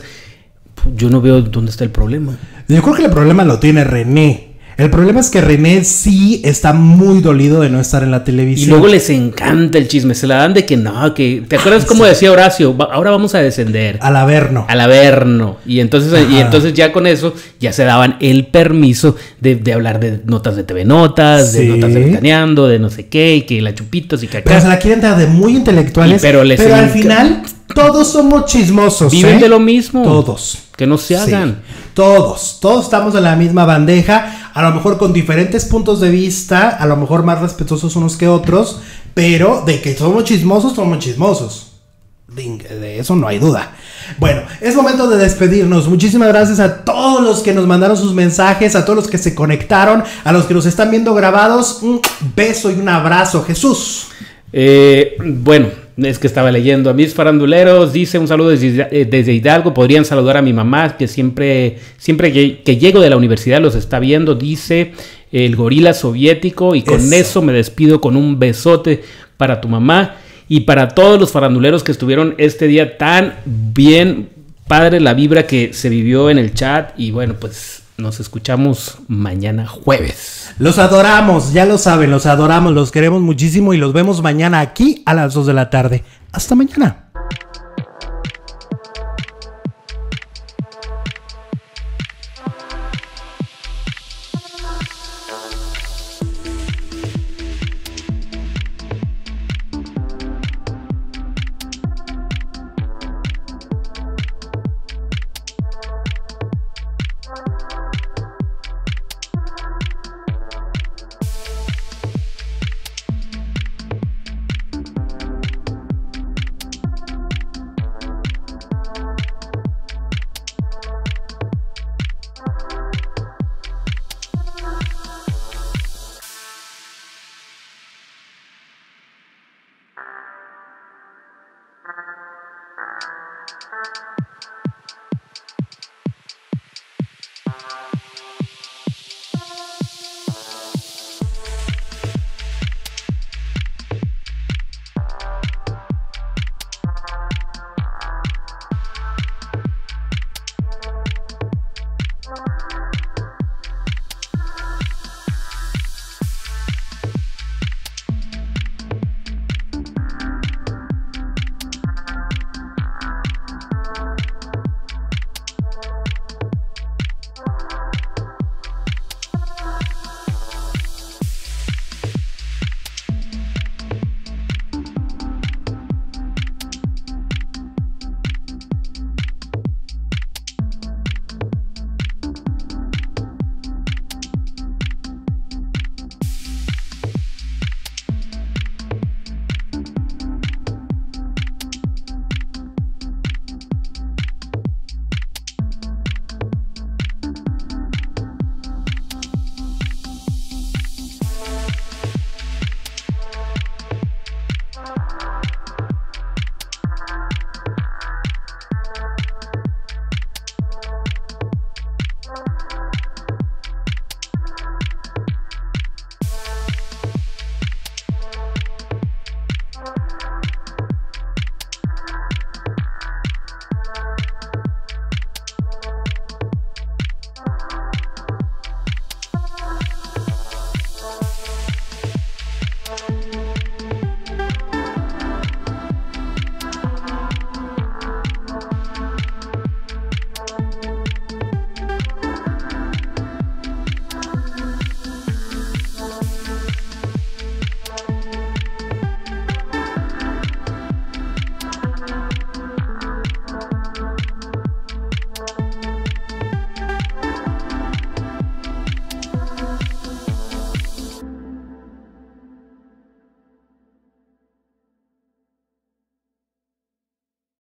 S2: yo no veo dónde está el problema.
S1: Yo creo que el problema lo tiene René. El problema es que René sí está muy dolido de no estar en la televisión.
S2: Y luego les encanta el chisme, se la dan de que no, que... ¿Te acuerdas cómo sí. decía Horacio? Va, ahora vamos a descender.
S1: Al Averno.
S2: Al Averno. Y entonces, y entonces ya con eso ya se daban el permiso de, de hablar de notas de T V Notas, sí. de notas de Ventaneando, de no sé qué, y que la Chupitos y que acá.
S1: Pero se la quieren dar de muy intelectuales. Y pero les pero al final todos somos chismosos.
S2: Viven
S1: ¿eh?
S2: de lo mismo.
S1: Todos.
S2: Que no se hagan.
S1: Sí. Todos, todos estamos en la misma bandeja, a lo mejor con diferentes puntos de vista, a lo mejor más respetuosos unos que otros, pero de que somos chismosos, somos chismosos. De eso no hay duda. Bueno, es momento de despedirnos. Muchísimas gracias a todos los que nos mandaron sus mensajes, a todos los que se conectaron, a los que nos están viendo grabados. Un beso y un abrazo, Jesús.
S2: Eh, bueno. Es que estaba leyendo a mis faranduleros, dice un saludo desde, desde Hidalgo, podrían saludar a mi mamá, que siempre, siempre que, que llego de la universidad los está viendo, dice el gorila soviético, y con eso. eso me despido con un besote para tu mamá. y para todos los faranduleros que estuvieron este día tan bien, padre la vibra que se vivió en el chat. Y bueno, pues nos escuchamos mañana jueves.
S1: Los adoramos, ya lo saben, los adoramos, los queremos muchísimo y los vemos mañana aquí a las dos de la tarde. Hasta mañana.